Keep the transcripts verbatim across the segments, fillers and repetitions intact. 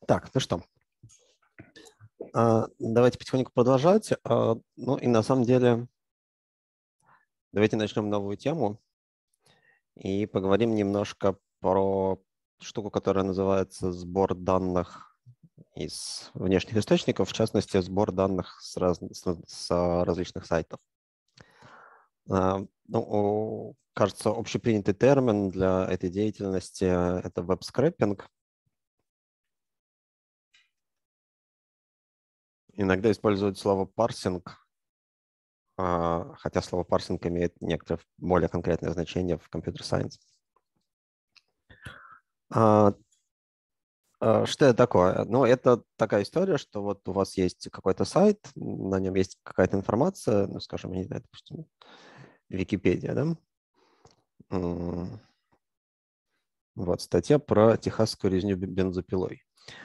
Так, ну что, давайте потихоньку продолжать. Ну и на самом деле давайте начнем новую тему и поговорим немножко про штуку, которая называется сбор данных из внешних источников, в частности, сбор данных с, раз... с различных сайтов. Ну, кажется, общепринятый термин для этой деятельности – это веб-скрэпинг. Иногда используют слово парсинг, хотя слово парсинг имеет некоторое более конкретное значение в компьютер-сайенс. Что это такое? Ну, это такая история, что вот у вас есть какой-то сайт, на нем есть какая-то информация, ну, скажем, не знаю, допустим, Википедия, да? Вот, статья про техасскую резню бензопилой.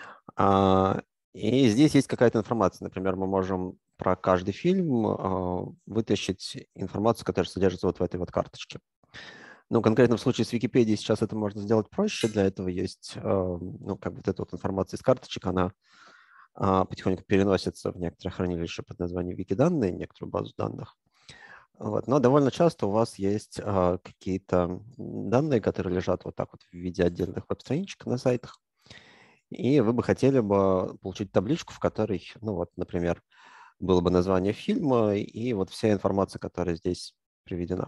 И здесь есть какая-то информация. Например, мы можем про каждый фильм вытащить информацию, которая содержится вот в этой вот карточке. Ну, конкретно в случае с Википедией сейчас это можно сделать проще. Для этого есть, ну, как бы вот эта вот информация из карточек, она потихоньку переносится в некоторое хранилище под названием Викиданные, некоторую базу данных. Вот. Но довольно часто у вас есть какие-то данные, которые лежат вот так вот в виде отдельных веб-страничек на сайтах. И вы бы хотели бы получить табличку, в которой, ну вот, например, было бы название фильма и вот вся информация, которая здесь приведена.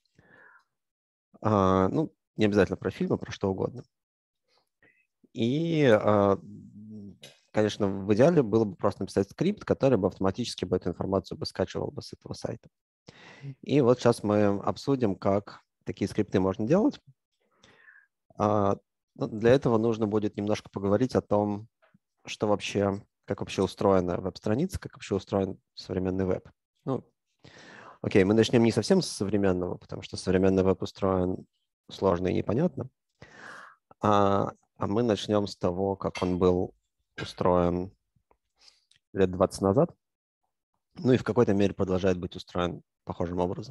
А, ну, не обязательно про фильм, а про что угодно. И, а, конечно, в идеале было бы просто написать скрипт, который бы автоматически бы эту информацию бы скачивал бы с этого сайта. И вот сейчас мы обсудим, как такие скрипты можно делать. А, ну, для этого нужно будет немножко поговорить о том, что вообще, как вообще устроена веб-страница, как вообще устроен современный веб. Ну, окей, мы начнем не совсем с современного, потому что современный веб устроен сложно и непонятно, а, а мы начнем с того, как он был устроен лет двадцать назад, ну и в какой-то мере продолжает быть устроен похожим образом.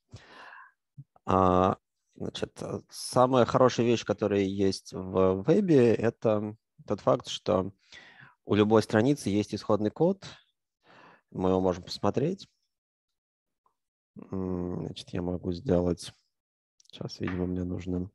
А, значит, самая хорошая вещь, которая есть в вебе, это тот факт, что у любой страницы есть исходный код, мы его можем посмотреть. Значит, я могу сделать... Сейчас, видимо, мне нужно...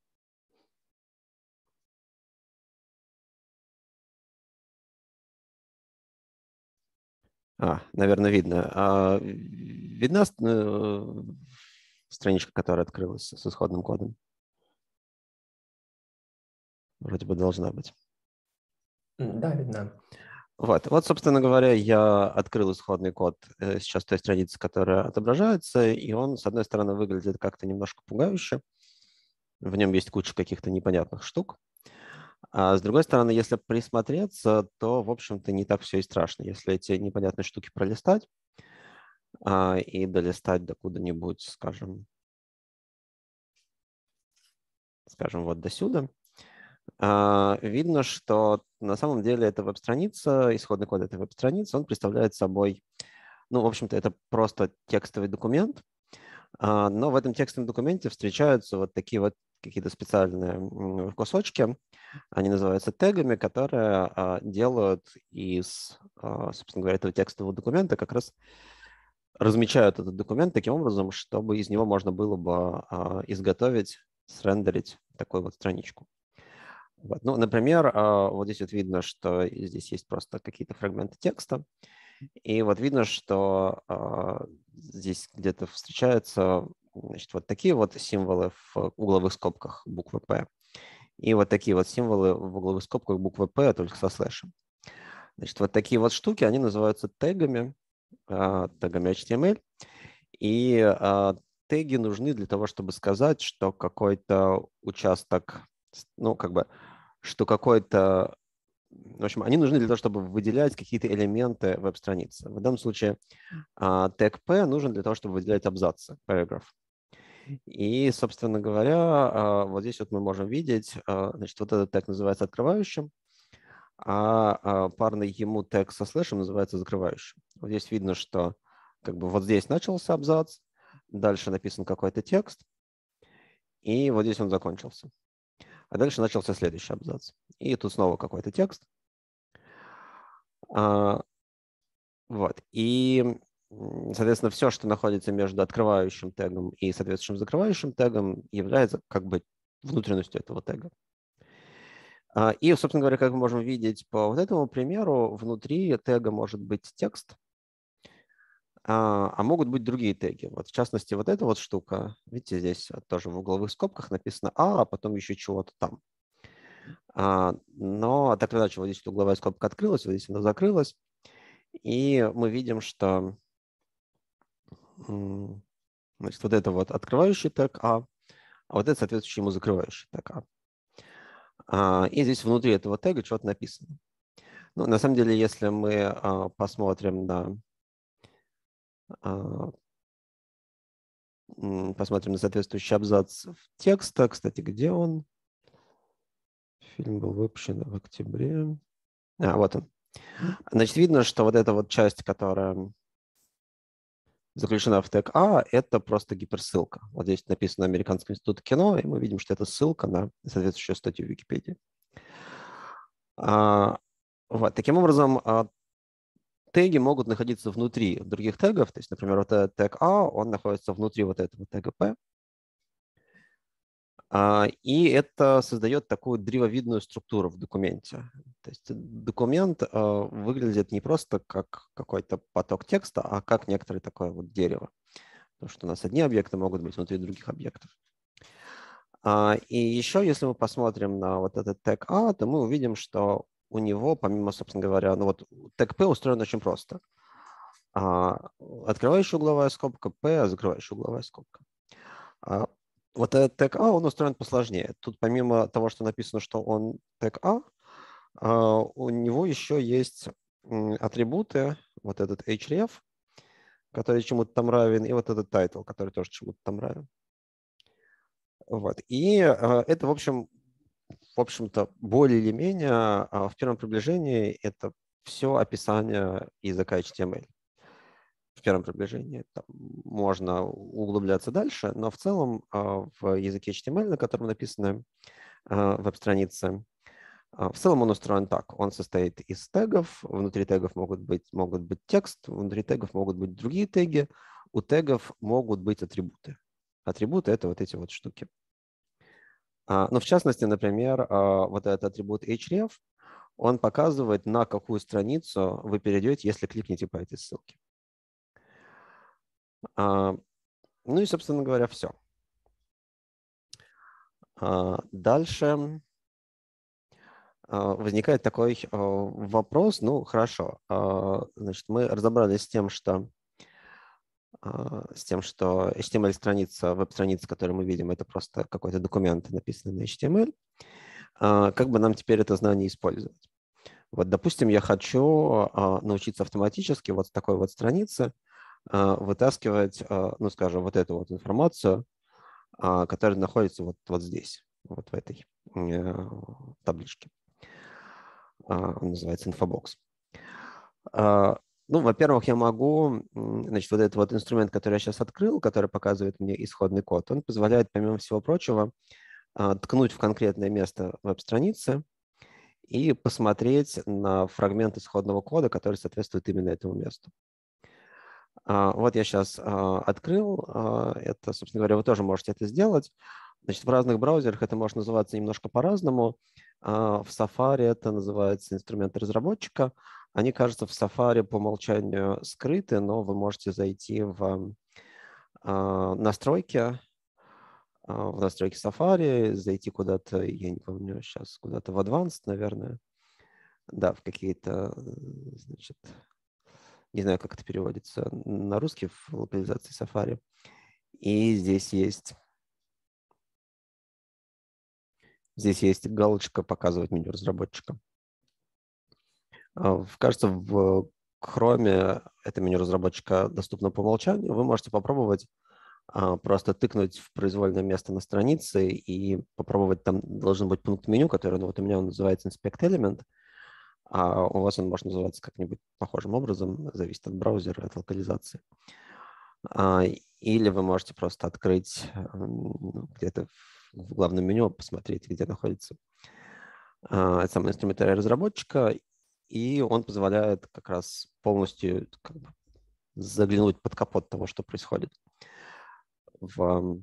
А, наверное, видно. А, видна страничка, которая открылась с исходным кодом? Вроде бы должна быть. Да, видно. Вот, вот, собственно говоря, я открыл исходный код сейчас той страницы, которая отображается, и он, с одной стороны, выглядит как-то немножко пугающе. В нем есть куча каких-то непонятных штук. А с другой стороны, если присмотреться, то, в общем-то, не так все и страшно. Если эти непонятные штуки пролистать а, и долистать до куда-нибудь, скажем, скажем, вот до сюда, а, видно, что на самом деле эта веб-страница, исходный код этой веб-страницы, он представляет собой, ну, в общем-то, это просто текстовый документ, а, но в этом текстовом документе встречаются вот такие вот какие-то специальные кусочки, они называются тегами, которые а, делают из, а, собственно говоря, этого текстового документа как раз размечают этот документ таким образом, чтобы из него можно было бы а, изготовить, срендерить такую вот страничку. Вот. Ну, например, а, вот здесь вот видно, что здесь есть просто какие-то фрагменты текста, и вот видно, что а, здесь где-то встречаются, значит, вот такие вот символы в угловых скобках буквы P. И вот такие вот символы в угловых скобках буквы P, только со слэшем. Значит, вот такие вот штуки, они называются тегами, тегами эйч ти эм эль. И теги нужны для того, чтобы сказать, что какой-то участок, ну, как бы, что какой-то... В общем, они нужны для того, чтобы выделять какие-то элементы веб-страницы. В данном случае тег P нужен для того, чтобы выделять абзацы, paragraph. И, собственно говоря, вот здесь вот мы можем видеть, значит, вот этот тег называется открывающим, а парный ему тег со слэшем называется закрывающим. Вот здесь видно, что как бы вот здесь начался абзац, дальше написан какой-то текст, и вот здесь он закончился. А дальше начался следующий абзац. И тут снова какой-то текст, Вот. И, соответственно, все, что находится между открывающим тегом и соответствующим закрывающим тегом, является как бы внутренностью этого тега. И, собственно говоря, как мы можем видеть по вот этому примеру, внутри тега может быть текст, а могут быть другие теги. Вот, в частности, вот эта вот штука, видите, здесь тоже в угловых скобках написано «а», а потом еще чего-то там. Но так или иначе, вот здесь угловая скобка открылась, вот здесь она закрылась, и мы видим, что значит, вот это вот открывающий тег «а», а вот это соответствующий ему закрывающий тег «а». И здесь внутри этого тега что-то написано. Ну, на самом деле, если мы а, посмотрим на а, посмотрим на соответствующий абзац текста, кстати, где он? Фильм был выпущен в октябре. А, вот он. Значит, видно, что вот эта вот часть, которая заключена в тег «а», это просто гиперссылка. Вот здесь написано Американский институт кино, и мы видим, что это ссылка на соответствующую статью в Википедии. А, вот. Таким образом, теги могут находиться внутри других тегов. То есть, например, вот этот тег «а», он находится внутри вот этого тега «p». И это создает такую древовидную структуру в документе. То есть документ выглядит не просто как какой-то поток текста, а как некоторое такое вот дерево. Потому что у нас одни объекты могут быть внутри других объектов. И еще, если мы посмотрим на вот этот тег «а», то мы увидим, что у него, помимо, собственно говоря, ну вот тег «p» устроен очень просто. Открывающая угловая скобка «p», закрывающая угловая скобка. Вот этот тег «а», он устроен посложнее. Тут помимо того, что написано, что он тег «а», у него еще есть атрибуты, вот этот href, который чему-то там равен, и вот этот title, который тоже чему-то там равен. Вот. И это, в общем, в общем-то, более или менее в первом приближении это все описание языка эйч ти эм эль. В первом приближении там можно углубляться дальше, но в целом в языке эйч ти эм эль, на котором написаны веб-страницы, в целом он устроен так. Он состоит из тегов. Внутри тегов могут быть, могут быть текст, внутри тегов могут быть другие теги. У тегов могут быть атрибуты. Атрибуты — это вот эти вот штуки. Ну, в частности, например, вот этот атрибут href, он показывает, на какую страницу вы перейдете, если кликните по этой ссылке. Ну и, собственно говоря, все. Дальше возникает такой вопрос. Ну, хорошо. Значит, мы разобрались с тем, что с тем, что эйч ти эм эль-страница, веб-страница, которую мы видим, это просто какой-то документ, написанный на эйч ти эм эль. Как бы нам теперь это знание использовать? Вот, допустим, я хочу научиться автоматически вот с такой вот страницы вытаскивать, ну, скажем, вот эту вот информацию, которая находится вот, вот здесь, вот в этой табличке. Он называется инфобокс. Ну, во-первых, я могу, значит, вот этот вот инструмент, который я сейчас открыл, который показывает мне исходный код, он позволяет, помимо всего прочего, ткнуть в конкретное место веб-страницы и посмотреть на фрагмент исходного кода, который соответствует именно этому месту. Вот я сейчас открыл это, собственно говоря, вы тоже можете это сделать. Значит, в разных браузерах это может называться немножко по-разному. В Safari это называется инструменты разработчика. Они, кажется, в Safari по умолчанию скрыты, но вы можете зайти в настройки, в настройки Safari, зайти куда-то, я не помню сейчас, куда-то в Advanced, наверное. Да, в какие-то, значит, не знаю, как это переводится на русский в локализации Safari. И здесь есть, здесь есть галочка «Показывать меню разработчика». Кажется, в Chrome это меню разработчика доступно по умолчанию. Вы можете попробовать просто тыкнуть в произвольное место на странице и попробовать. Там должен быть пункт меню, который, ну, вот у меня он называется Inspect Element, а у вас он может называться как-нибудь похожим образом, зависит от браузера, от локализации. Или вы можете просто открыть где-то в главном меню, посмотреть, где находится самый инструментарий разработчика, и он позволяет как раз полностью как бы заглянуть под капот того, что происходит. В,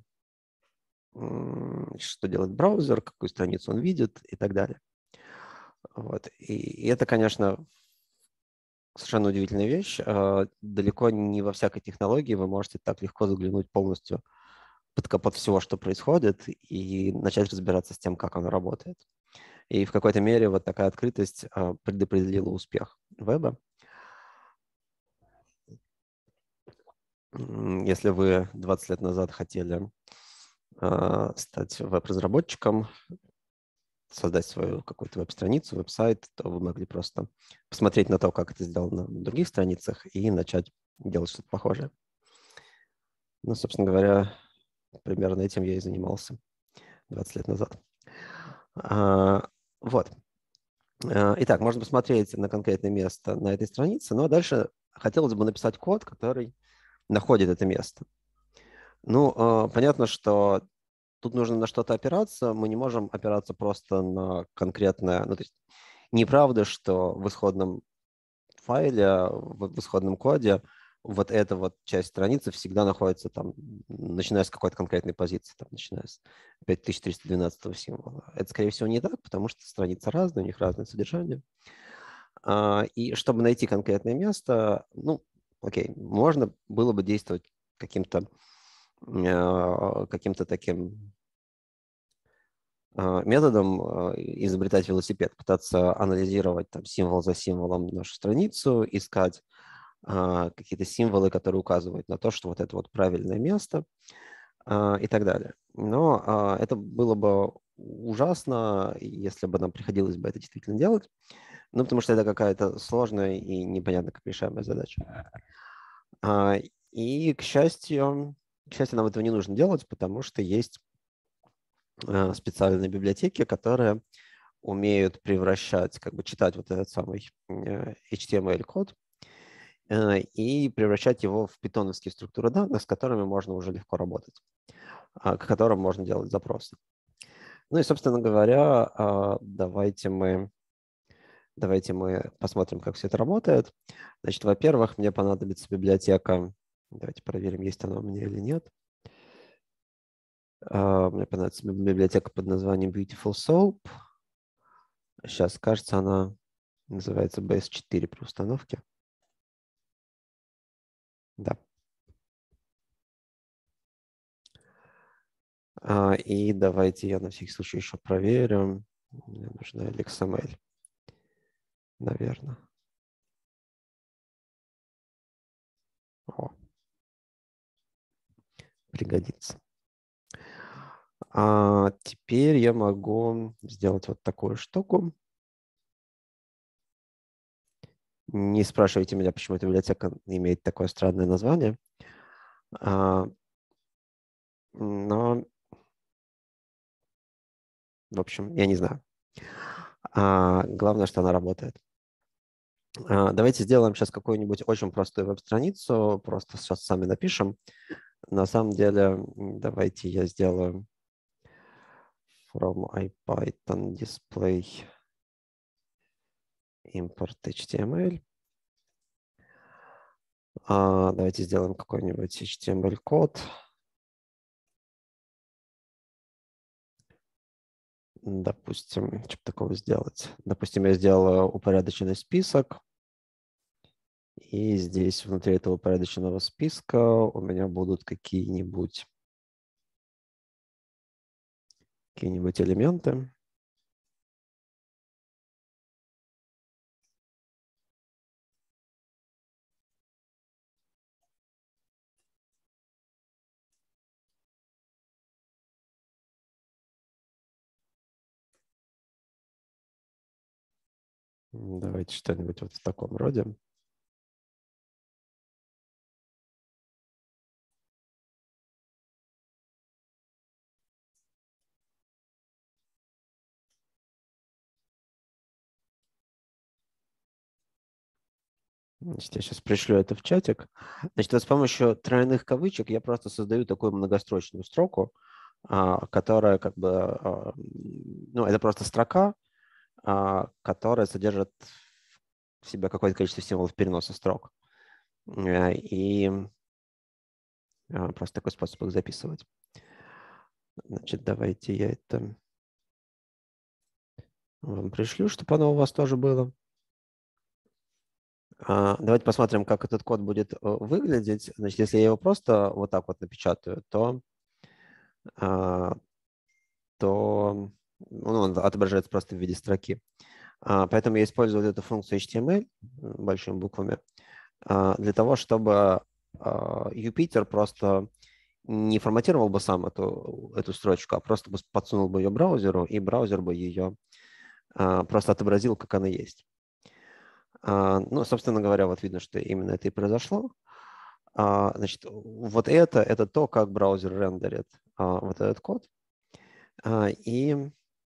что делает браузер, какую страницу он видит и так далее. Вот. И, и это, конечно, совершенно удивительная вещь. Далеко не во всякой технологии вы можете так легко заглянуть полностью под капот всего, что происходит, и начать разбираться с тем, как оно работает. И в какой-то мере вот такая открытость предопределила успех веба. Если вы двадцать лет назад хотели стать веб-разработчиком, создать свою какую-то веб-страницу, веб-сайт, то вы могли просто посмотреть на то, как это сделано на других страницах, и начать делать что-то похожее. Ну, собственно говоря, примерно этим я и занимался двадцать лет назад. А, вот. Итак, можно посмотреть на конкретное место на этой странице, но дальше хотелось бы написать код, который находит это место. Ну, понятно, что тут нужно на что-то опираться. Мы не можем опираться просто на конкретное... Ну, то есть неправда, что в исходном файле, в исходном коде вот эта вот часть страницы всегда находится там, начиная с какой-то конкретной позиции, там, начиная с пять тысяч триста двенадцатого символа. Это, скорее всего, не так, потому что страницы разные, у них разное содержание. И чтобы найти конкретное место, ну, окей, можно было бы действовать каким-то каким-то таким методом, изобретать велосипед, пытаться анализировать там, символ за символом нашу страницу, искать какие-то символы, которые указывают на то, что вот это вот правильное место и так далее. Но это было бы ужасно, если бы нам приходилось бы это действительно делать, ну, потому что это какая-то сложная и непонятно как решаемая задача. И, к счастью, к счастью, нам этого не нужно делать, потому что есть специальные библиотеки, которые умеют превращать, как бы читать вот этот самый эйч ти эм эль-код и превращать его в питоновские структуры данных, с которыми можно уже легко работать, к которым можно делать запросы. Ну и, собственно говоря, давайте мы, давайте мы посмотрим, как все это работает. Значит, во-первых, мне понадобится библиотека. Давайте проверим, есть она у меня или нет. Мне понадобится библиотека под названием Beautiful Soap. Сейчас, кажется, она называется би эс четыре при установке. Да. И давайте я на всякий случай еще проверю. Мне нужна эл икс эм эль, наверное. О. Пригодится. А теперь я могу сделать вот такую штуку. Не спрашивайте меня, почему эта библиотека имеет такое странное название. А, но, в общем, я не знаю. А, главное, что она работает. А, давайте сделаем сейчас какую-нибудь очень простую веб-страницу. Просто сейчас сами напишем. На самом деле, давайте я сделаю from IPython display import эйч ти эм эль. А, давайте сделаем какой-нибудь эйч ти эм эль-код. Допустим, что такого сделать? Допустим, я сделал упорядоченный список. И здесь внутри этого упорядоченного списка у меня будут какие-нибудь какие-нибудь элементы. Давайте что-нибудь вот в таком роде. Значит, я сейчас пришлю это в чатик. Значит, вот с помощью тройных кавычек я просто создаю такую многострочную строку, которая как бы, ну, это просто строка, которая содержит в себя какое-то количество символов переноса строк. И просто такой способ их записывать. Значит, давайте я это вам пришлю, чтобы оно у вас тоже было. Давайте посмотрим, как этот код будет выглядеть. Значит, если я его просто вот так вот напечатаю, то, то ну, он отображается просто в виде строки. Поэтому я использую вот эту функцию эйч ти эм эль большими буквами для того, чтобы Юпитер просто не форматировал бы сам эту, эту строчку, а просто бы подсунул бы ее браузеру, и браузер бы ее просто отобразил, как она есть. Ну, собственно говоря, вот видно, что именно это и произошло. Значит, вот это, это то, как браузер рендерит вот этот код. И,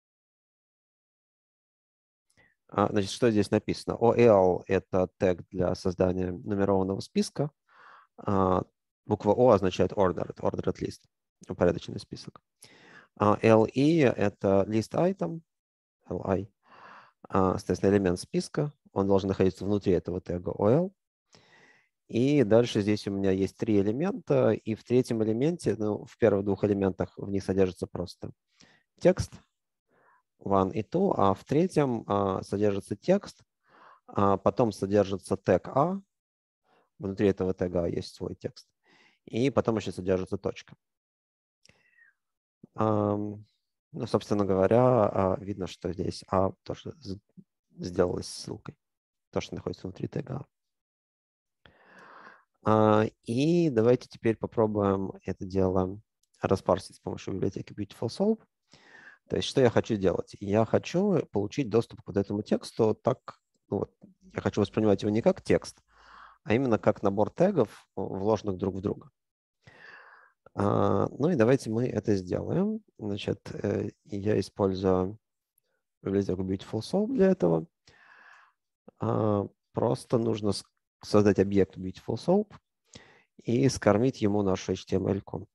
значит, что здесь написано? о эл – это тег для создания нумерованного списка. Буква О означает ordered, ordered list, упорядоченный список. эл и – это list item, li, соответственно, элемент списка. Он должен находиться внутри этого тега о эл. И дальше здесь у меня есть три элемента, и в третьем элементе, ну, в первых двух элементах в них содержится просто текст one и two, а в третьем а, содержится текст, а потом содержится тег A, внутри этого тега есть свой текст, и потом еще содержится точка. А, ну, собственно говоря, а, видно, что здесь A тоже сделалось ссылкой, то, что находится внутри тега. И давайте теперь попробуем это дело распарсить с помощью библиотеки Beautiful Soup. То есть что я хочу делать? Я хочу получить доступ к вот этому тексту так, ну, вот, я хочу воспринимать его не как текст, а именно как набор тегов, вложенных друг в друга. Ну и давайте мы это сделаем. Значит, я использую библиотеку Beautiful Soup для этого. Просто нужно создать объект Beautiful Soup и скормить ему нашу эйч ти эм эль-ку.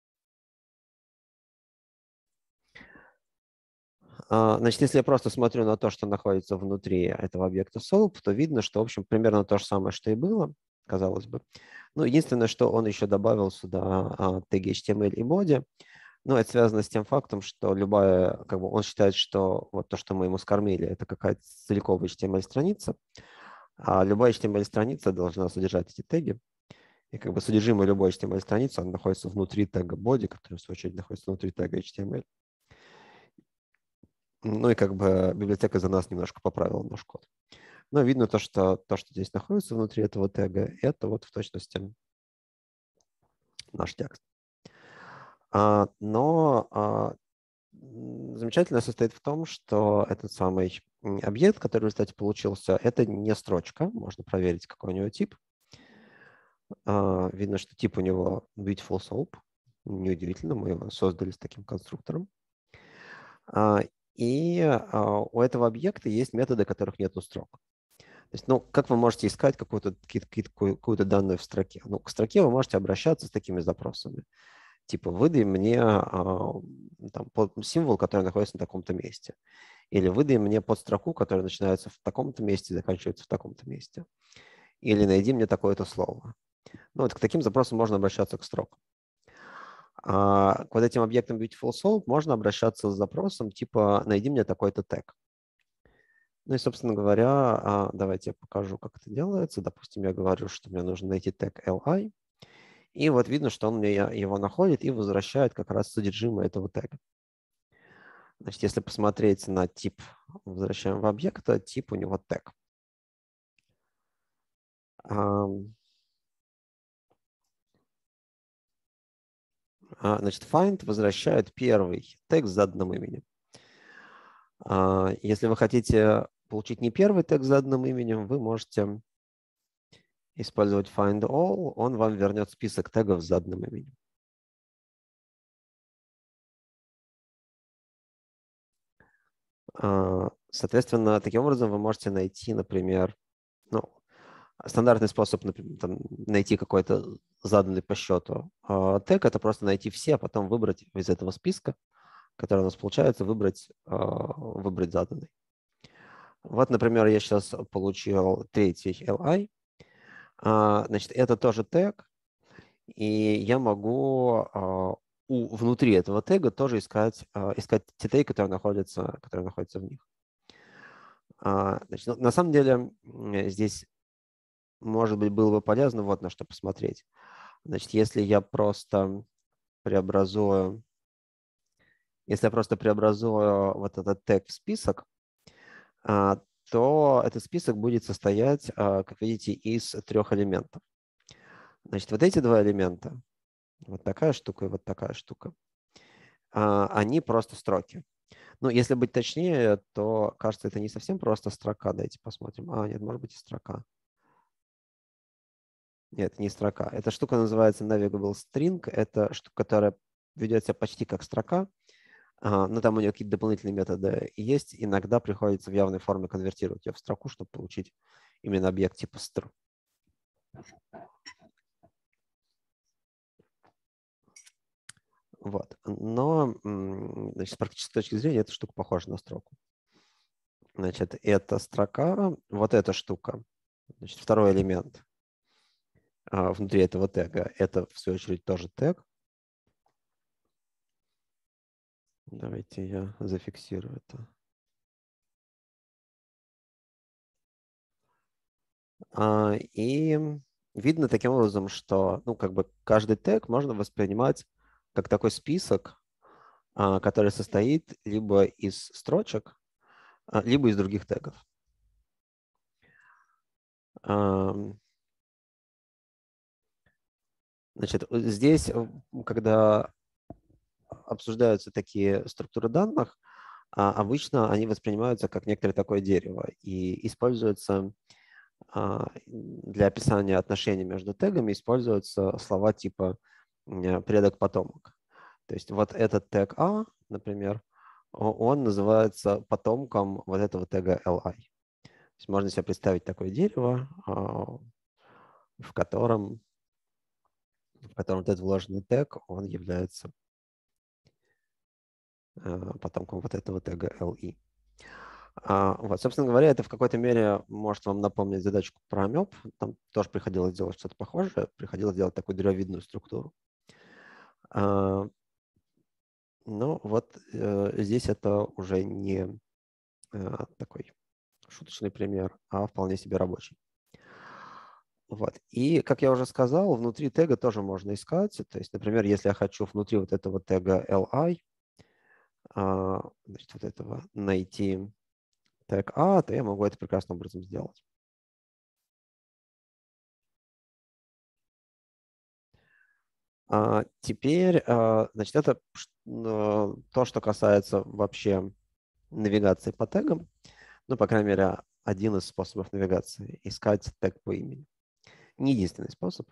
Значит, если я просто смотрю на то, что находится внутри этого объекта Soap, то видно, что, в общем, примерно то же самое, что и было, казалось бы. Ну, единственное, что он еще добавил сюда теги эйч ти эм эль и body. Но это связано с тем фактом, что любая, как бы он считает, что вот то, что мы ему скормили, это какая-то целиковая эйч ти эм эль-страница, а любая эйч ти эм эль-страница должна содержать эти теги. И как бы содержимое любой эйч ти эм эль-страницы, оно находится внутри тега body, который, в свою очередь, находится внутри тега эйч ти эм эль. Ну и как бы библиотека за нас немножко поправила наш код. Но видно то, что то, что здесь находится внутри этого тега, это вот в точности наш текст. А, но а, замечательное состоит в том, что этот самый объект, который, кстати, получился, это не строчка. Можно проверить, какой у него тип. А, видно, что тип у него Beautiful Soup. Неудивительно, мы его создали с таким конструктором. А, и а, у этого объекта есть методы, которых нету строк. То есть, ну, как вы можете искать какую-то, какую-то данную в строке? Ну, к строке вы можете обращаться с такими запросами. Типа, выдай мне а, там, символ, который находится на таком-то месте. Или выдай мне подстроку, которая начинается в таком-то месте и заканчивается в таком-то месте. Или найди мне такое-то слово. Ну, вот к таким запросам можно обращаться к строкам. А к вот этим объектам Beautiful Soup можно обращаться с запросом типа «найди мне такой-то тег». Ну и, собственно говоря, давайте я покажу, как это делается. Допустим, я говорю, что мне нужно найти тег li. И вот видно, что он мне его находит и возвращает как раз содержимое этого тега. Значит, если посмотреть на тип возвращаемого объекта, тип у него тег. Значит, find возвращает первый тег с заданным именем. Если вы хотите получить не первый тег с заданным именем, вы можете использовать find all, он вам вернет список тегов с заданным именем. Соответственно, таким образом вы можете найти, например, ну, стандартный способ, например, там, найти какой-то заданный по счету тег, это просто найти все, а потом выбрать из этого списка, который у нас получается, выбрать, выбрать заданный. Вот, например, я сейчас получил третий эл ай. Значит, это тоже тег, и я могу у, внутри этого тега тоже искать, искать те теги, которые находятся, которые находятся в них. Значит, ну, на самом деле здесь, может быть, было бы полезно вот на что посмотреть. Значит, если я просто преобразую, если я просто преобразую вот этот тег в список, то этот список будет состоять, как видите, из трех элементов. Значит, вот эти два элемента, вот такая штука и вот такая штука, они просто строки. Ну, если быть точнее, то, кажется, это не совсем просто строка. Давайте посмотрим. А, нет, может быть и строка. Нет, не строка. Эта штука называется Navigable String. Это штука, которая ведет себя почти как строка, но там у нее какие-то дополнительные методы есть. Иногда приходится в явной форме конвертировать ее в строку, чтобы получить именно объект типа str. Вот. Но, значит, с практической точки зрения эта штука похожа на строку. Значит, это строка, вот эта штука, значит, второй элемент внутри этого тега, это, в свою очередь, тоже тег. Давайте я зафиксирую это. И видно таким образом, что, ну, как бы каждый тег можно воспринимать как такой список, который состоит либо из строчек, либо из других тегов. Значит, здесь, когда обсуждаются такие структуры данных, обычно они воспринимаются как некоторое такое дерево и используются для описания отношений между тегами, используются слова типа предок-потомок. То есть вот этот тег А, например, он называется потомком вот этого тега эл ай. То есть можно себе представить такое дерево, в котором, в котором этот вложенный тег, он является потомком вот этого тега эл ай. Вот, собственно говоря, это в какой-то мере может вам напомнить задачку про амеб. Там тоже приходилось делать что-то похожее, приходилось делать такую древовидную структуру. Но вот здесь это уже не такой шуточный пример, а вполне себе рабочий. Вот. И, как я уже сказал, внутри тега тоже можно искать. То есть, например, если я хочу внутри вот этого тега эл ай, значит, вот этого найти тег А, то я могу это прекрасным образом сделать. А теперь, значит, это то, что касается вообще навигации по тегам. Ну, по крайней мере, один из способов навигации – искать тег по имени. Не единственный способ.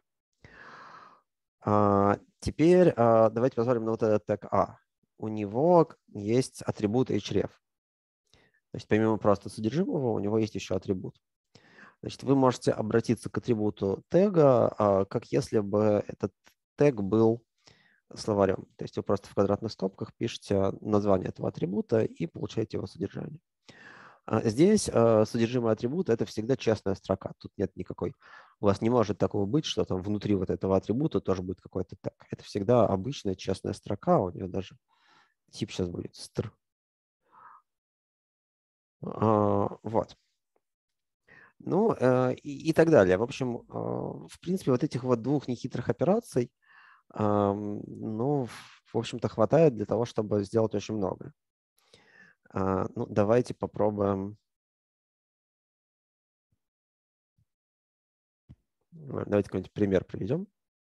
А теперь давайте посмотрим на вот этот тег А. У него есть атрибут href. Значит, помимо просто содержимого, у него есть еще атрибут. Значит, вы можете обратиться к атрибуту тега, как если бы этот тег был словарем. То есть вы просто в квадратных скобках пишете название этого атрибута и получаете его содержание. Здесь содержимое атрибута – это всегда честная строка. Тут нет никакой… У вас не может такого быть, что там внутри вот этого атрибута тоже будет какой-то тег. Это всегда обычная честная строка. У нее даже тип сейчас будет str. Вот. Ну и, и так далее. В общем, в принципе, вот этих вот двух нехитрых операций, ну, в общем-то, хватает для того, чтобы сделать очень много. Ну, давайте попробуем. Давайте какой-нибудь пример приведем.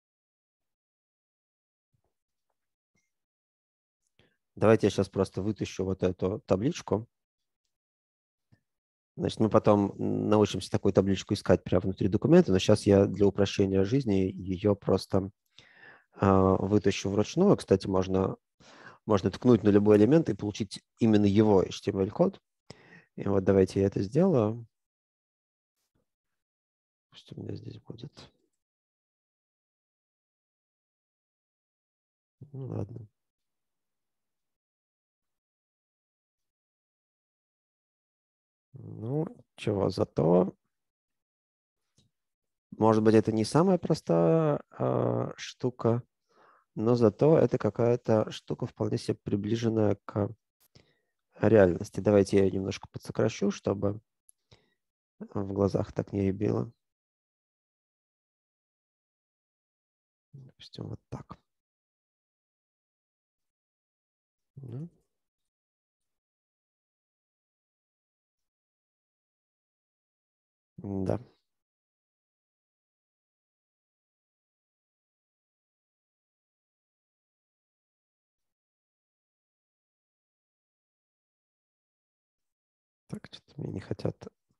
Давайте я сейчас просто вытащу вот эту табличку. Значит, мы потом научимся такую табличку искать прямо внутри документа, но сейчас я для упрощения жизни ее просто вытащу вручную. Кстати, можно, можно ткнуть на любой элемент и получить именно его эйч ти эм эль-код. И вот давайте я это сделаю. Что у меня здесь будет? Ну ладно. Ну, чего, зато, может быть, это не самая простая э, штука, но зато это какая-то штука вполне себе приближенная к реальности. Давайте я ее немножко подсокращу, чтобы в глазах так не рябило. Допустим, вот так. Ну. Да. Так, что-то мне не хотят.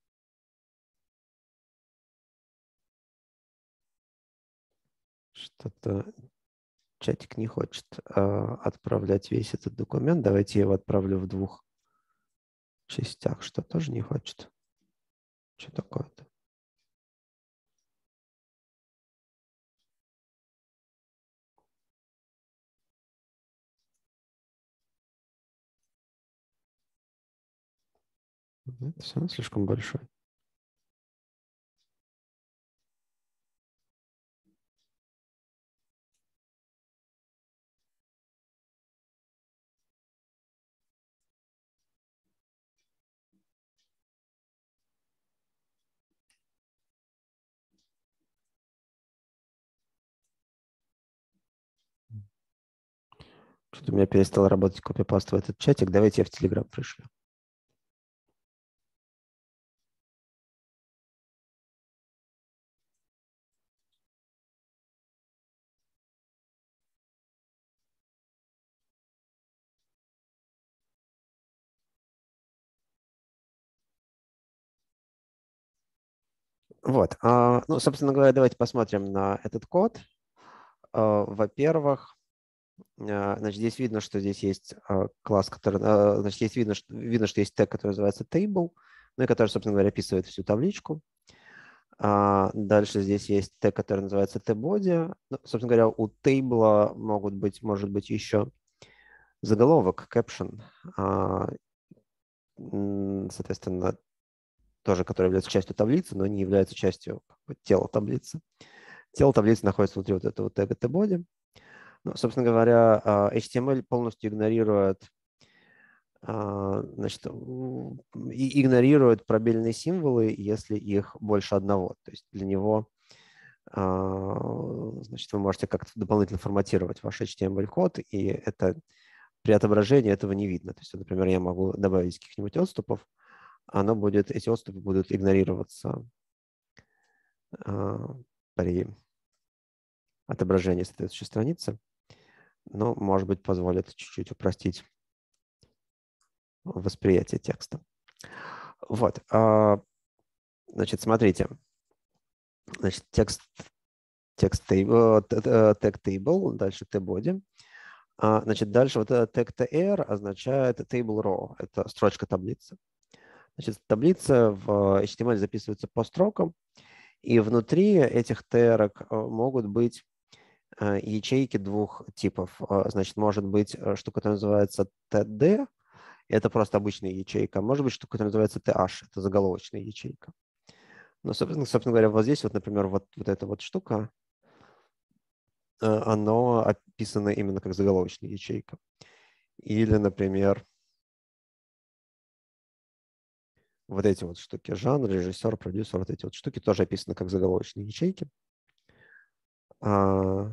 Что-то чатик не хочет э, отправлять весь этот документ. Давайте я его отправлю в двух частях, что тоже не хочет. Что такое-то? Это все равно слишком большой. Что-то у меня перестал работать копипаст в этот чатик. Давайте я в Telegram пришлю. Вот. Ну, собственно говоря, давайте посмотрим на этот код. Во-первых, значит, здесь видно, что здесь есть класс, который, значит, здесь видно, что, видно, что есть тег, который называется table, ну и который, собственно говоря, описывает всю табличку. Дальше здесь есть тег, который называется tbody. Ну, собственно говоря, у table могут быть, может быть еще заголовок, caption, соответственно, тоже, который является частью таблицы, но не является частью как бы, тела таблицы. Тело таблицы находится внутри вот этого тега tbody. Ну, собственно говоря, эйч ти эм эль полностью игнорирует, значит, игнорирует пробельные символы, если их больше одного. То есть для него, значит, вы можете как-то дополнительно форматировать ваш эйч ти эм эль-код, и это при отображении этого не видно. То есть, например, я могу добавить каких-нибудь отступов, оно будет, эти отступы будут игнорироваться при отображении соответствующей страницы, но, может быть, позволит чуть-чуть упростить восприятие текста. Вот. Значит, смотрите. Значит, текст, текст table, тег table, дальше tbody. Значит, дальше вот этот тег tr означает table row. Это строчка таблицы. Значит, таблица в эйч ти эм эль записывается по строкам, и внутри этих тэрок могут быть ячейки двух типов. Значит, может быть штука, которая называется ти ди, это просто обычная ячейка. Может быть штука, которая называется ти эйч, это заголовочная ячейка. Ну, собственно, собственно говоря, вот здесь вот, например, вот, вот эта вот штука, оно описано именно как заголовочная ячейка. Или, например, вот эти вот штуки, жанр, режиссер, продюсер, вот эти вот штуки тоже описаны как заголовочные ячейки. А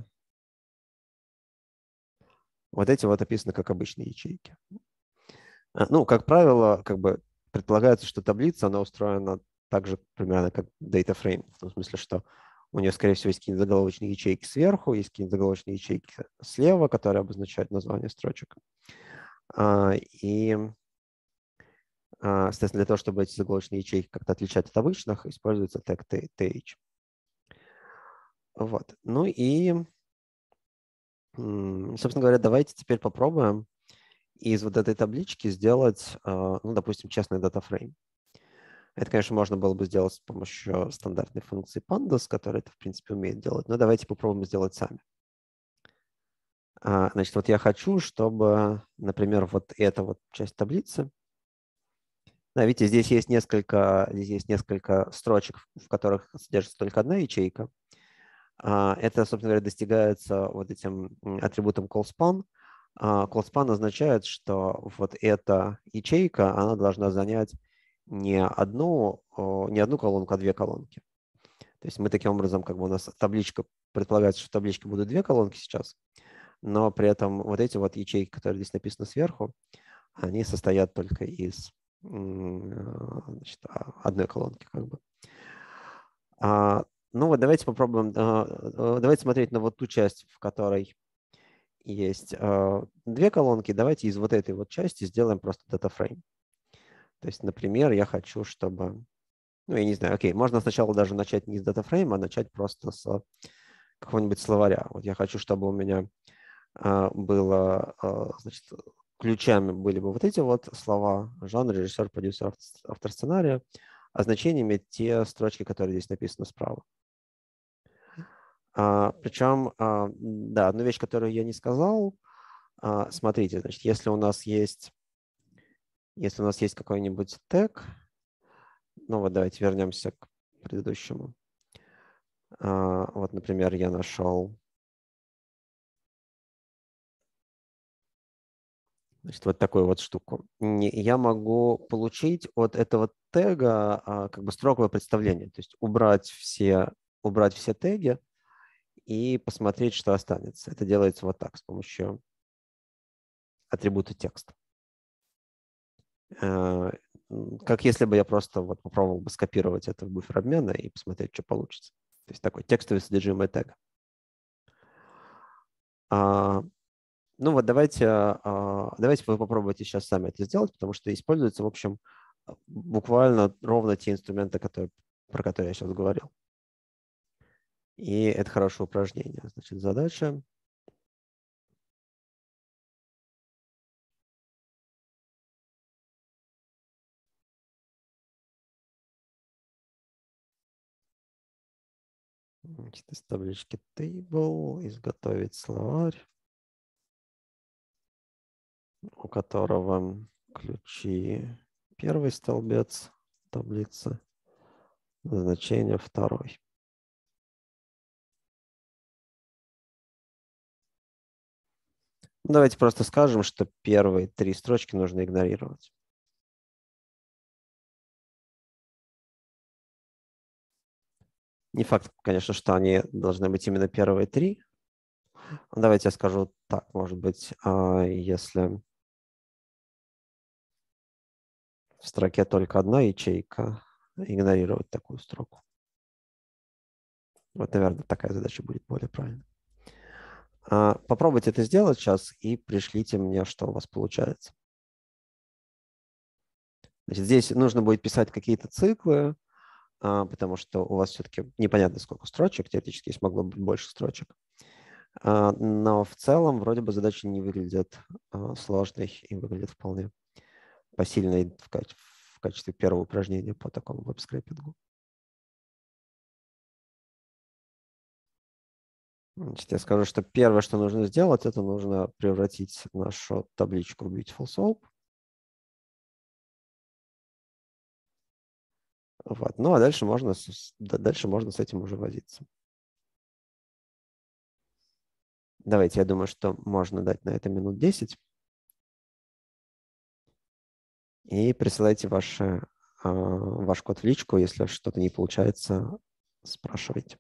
вот эти вот описаны как обычные ячейки. Ну, как правило, как бы предполагается, что таблица, она устроена так же примерно как data frame, в том смысле, что у нее, скорее всего, есть какие-нибудь заголовочные ячейки сверху, есть какие-нибудь заголовочные ячейки слева, которые обозначают название строчек. И, соответственно, для того, чтобы эти заголовочные ячейки как-то отличать от обычных, используется тег ти эйч. Вот. Ну и, собственно говоря, давайте теперь попробуем из вот этой таблички сделать, ну, допустим, честный датафрейм. Это, конечно, можно было бы сделать с помощью стандартной функции pandas, которая это, в принципе, умеет делать. Но давайте попробуем сделать сами. Значит, вот я хочу, чтобы, например, вот эта вот часть таблицы Да, видите, здесь есть несколько, здесь есть несколько строчек, в которых содержится только одна ячейка. А, Это, собственно говоря, достигается вот этим м, атрибутом callSpan. А, callSpan означает, что вот эта ячейка, она должна занять не одну, о, не одну колонку, а две колонки. То есть мы таким образом, как бы у нас табличка, предполагается, что в табличке будут две колонки сейчас, но при этом вот эти вот ячейки, которые здесь написаны сверху, они состоят только из м, э, значит, а, одной колонки, как бы. А, ну вот давайте попробуем, а, а, давайте смотреть на вот ту часть, в которой есть а, две колонки. Давайте из вот этой вот части сделаем просто датафрейм. То есть, например, я хочу, чтобы, ну, я не знаю, окей, можно сначала даже начать не с датафрейма, а начать просто с какого-нибудь словаря. Вот я хочу, чтобы у меня а, было, а, значит, ключами были бы вот эти вот слова: жанр, режиссер, продюсер, автор сценария, а значениями те строчки, которые здесь написаны справа. А, причем, а, да, одну вещь, которую я не сказал, а, смотрите, значит, если у нас есть, если у нас есть какой-нибудь тег, ну вот давайте вернемся к предыдущему. А, вот, например, я нашел, значит, вот такую вот штуку. Не- Я могу получить от этого тега а, как бы строковое представление, то есть убрать все, убрать все теги и посмотреть, что останется. Это делается вот так, с помощью атрибута текст. Э, Как если бы я просто вот попробовал бы скопировать это в буфер обмена и посмотреть, что получится. То есть такой текстовый содержимое тега. А, Ну вот давайте, а, давайте вы попробуйте сейчас сами это сделать, потому что используются, в общем, буквально ровно те инструменты, которые, про которые я сейчас говорил. И это хорошее упражнение. Значит, задача. Значит, из таблички table изготовить словарь, у которого ключи первый столбец таблицы, значение второй. Давайте просто скажем, что первые три строчки нужно игнорировать. Не факт, конечно, что они должны быть именно первые три. Давайте я скажу так, может быть, а, если в строке только одна ячейка, игнорировать такую строку. Вот, наверное, такая задача будет более правильной. А, Попробуйте это сделать сейчас и пришлите мне, что у вас получается. Значит, здесь нужно будет писать какие-то циклы, а, потому что у вас все-таки непонятно, сколько строчек. Теоретически здесь могло быть больше строчек. А, Но в целом вроде бы задача не выглядит а, сложной и выглядит вполне посильной в качестве, в качестве первого упражнения по такому веб-скриппингу. Значит, я скажу, что первое, что нужно сделать, это нужно превратить нашу табличку в Beautiful Soap. Вот. Ну, а дальше можно, с, дальше можно с этим уже возиться. Давайте, я думаю, что можно дать на это минут десять. И присылайте ваши, ваш код в личку. Если что-то не получается, спрашивайте.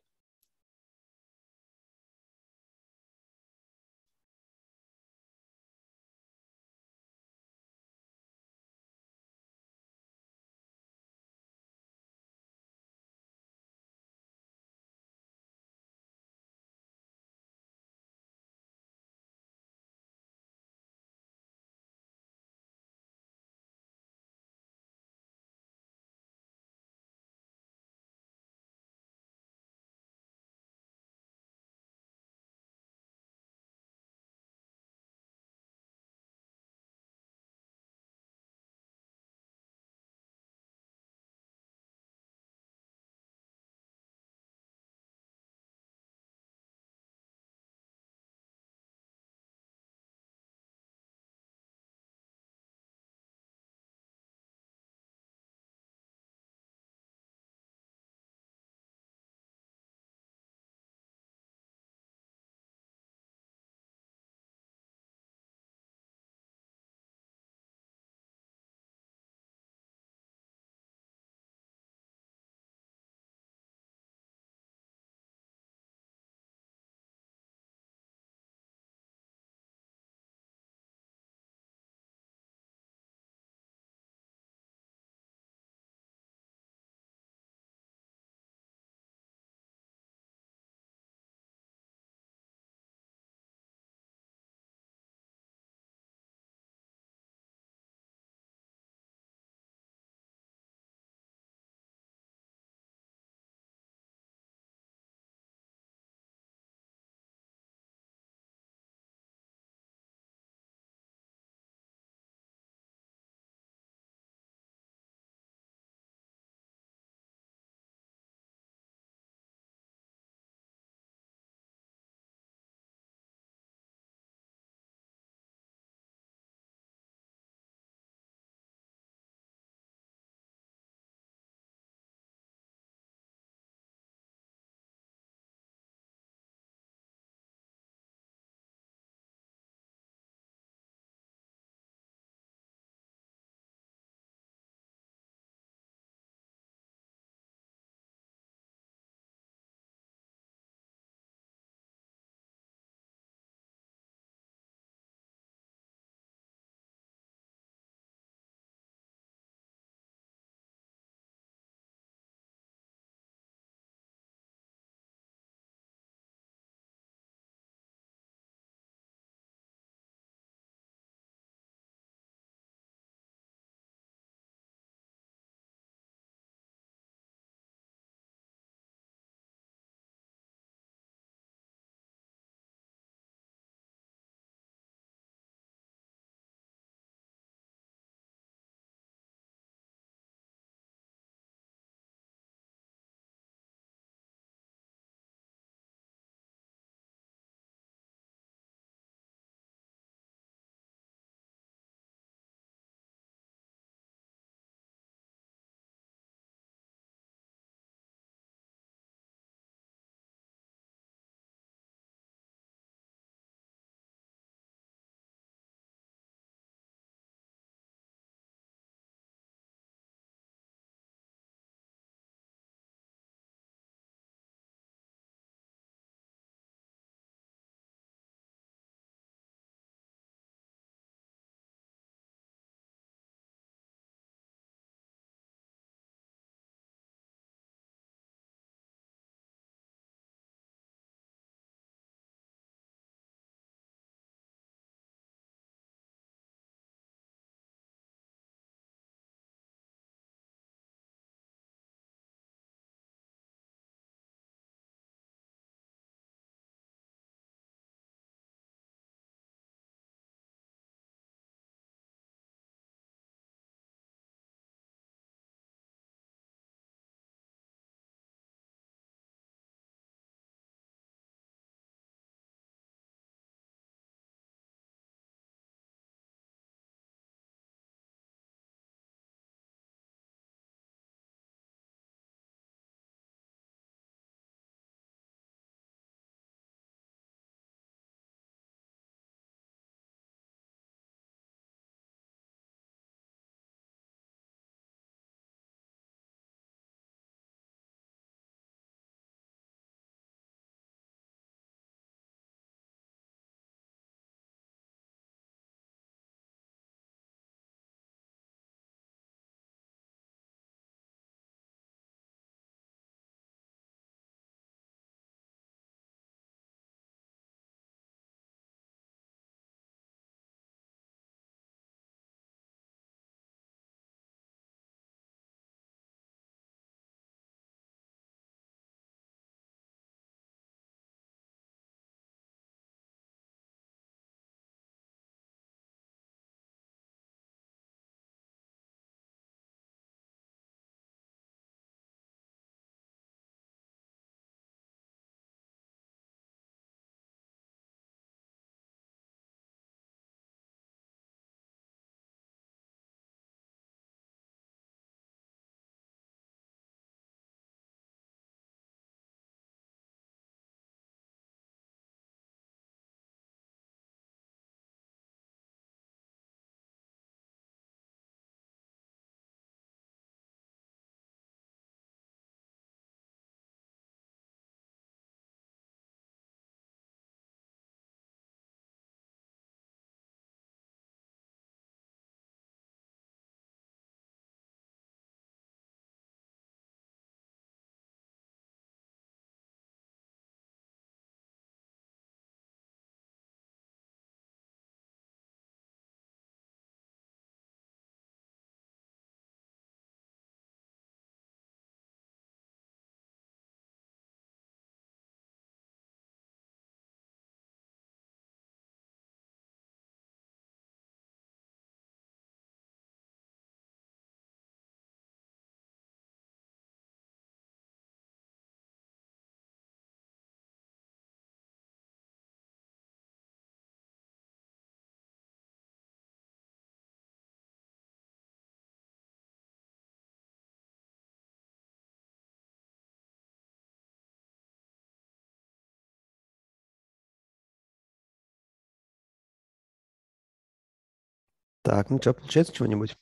Так, ну что, получается чего-нибудь?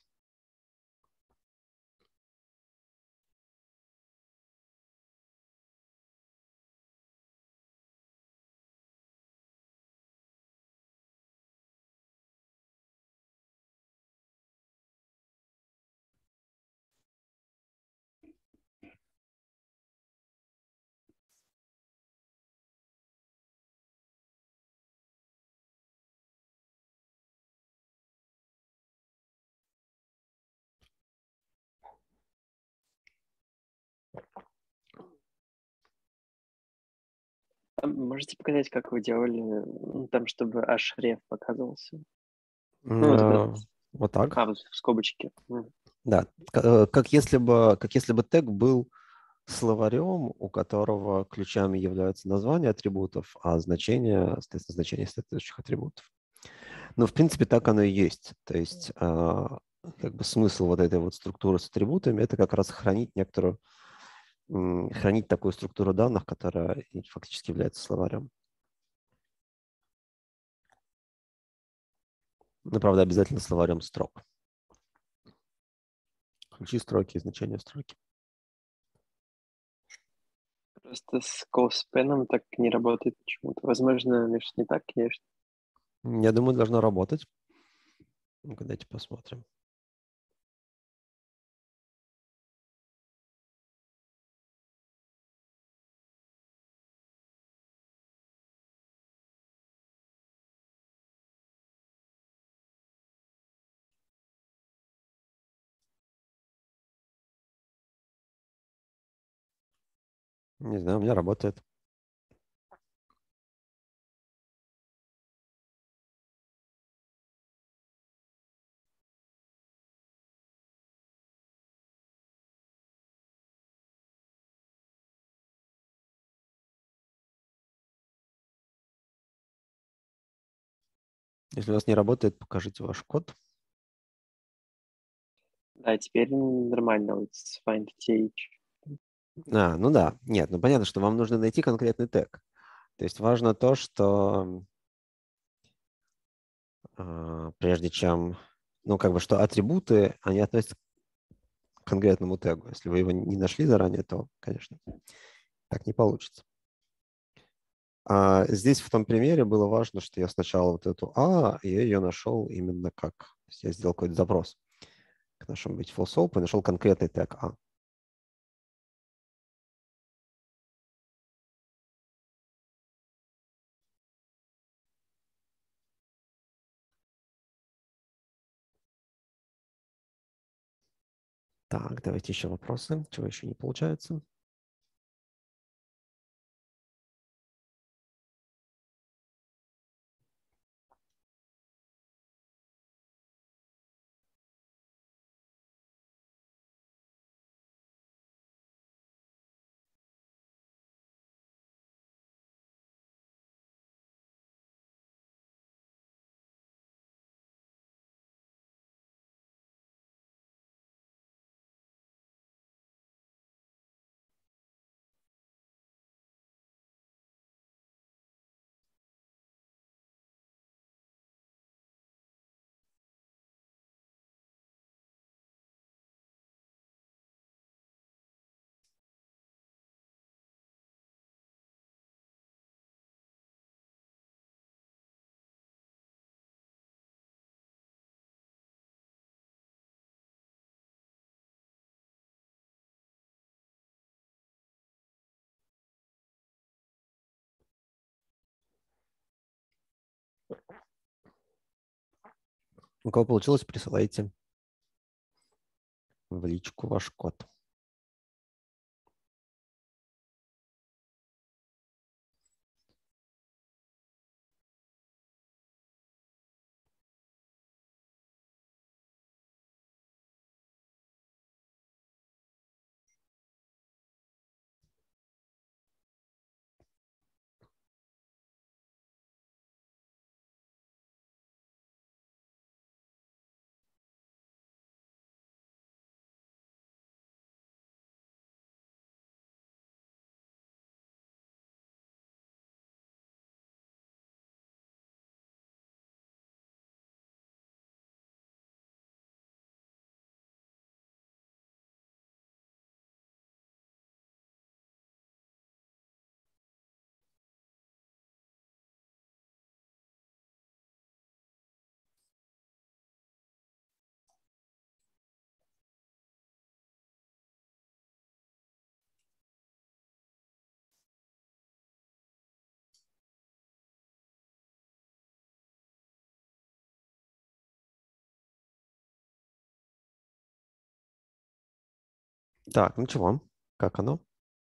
А можете показать, как вы делали, ну, там, чтобы href показывался? Ну, вот этот, Э, Вот так. а, вот в скобочке. М. Да, к- э, как если бы, как если бы тег был словарем, у которого ключами являются названия атрибутов, а значения, соответственно, значения соответствующих атрибутов. Но, в принципе, так оно и есть. То есть, а, как бы смысл вот этой вот структуры с атрибутами — это как раз хранить некоторую, м, хранить такую структуру данных, которая и фактически является словарем. Ну, правда, обязательно словарем строк. Ключи строки и значения строки. Просто с close так не работает почему-то. Возможно, лишь не так, конечно. Я думаю, должно работать. Ну-ка, давайте посмотрим. Не знаю, у меня работает. Если у вас не работает, покажите ваш код. Да, теперь нормально вот с find th. А, ну да. Нет, ну понятно, что вам нужно найти конкретный тег. То есть важно то, что а, прежде чем, ну как бы, что атрибуты, они относятся к конкретному тегу. Если вы его не нашли заранее, то, конечно, так не получится. А здесь в том примере было важно, что я сначала вот эту А, я ее нашел именно как. То есть я сделал какой-то запрос к нашему Beautiful Soap и нашел конкретный тег А. Так, давайте еще вопросы. Чего еще не получается? У кого получилось, присылайте в личку ваш код. Так, ну чего? Как оно?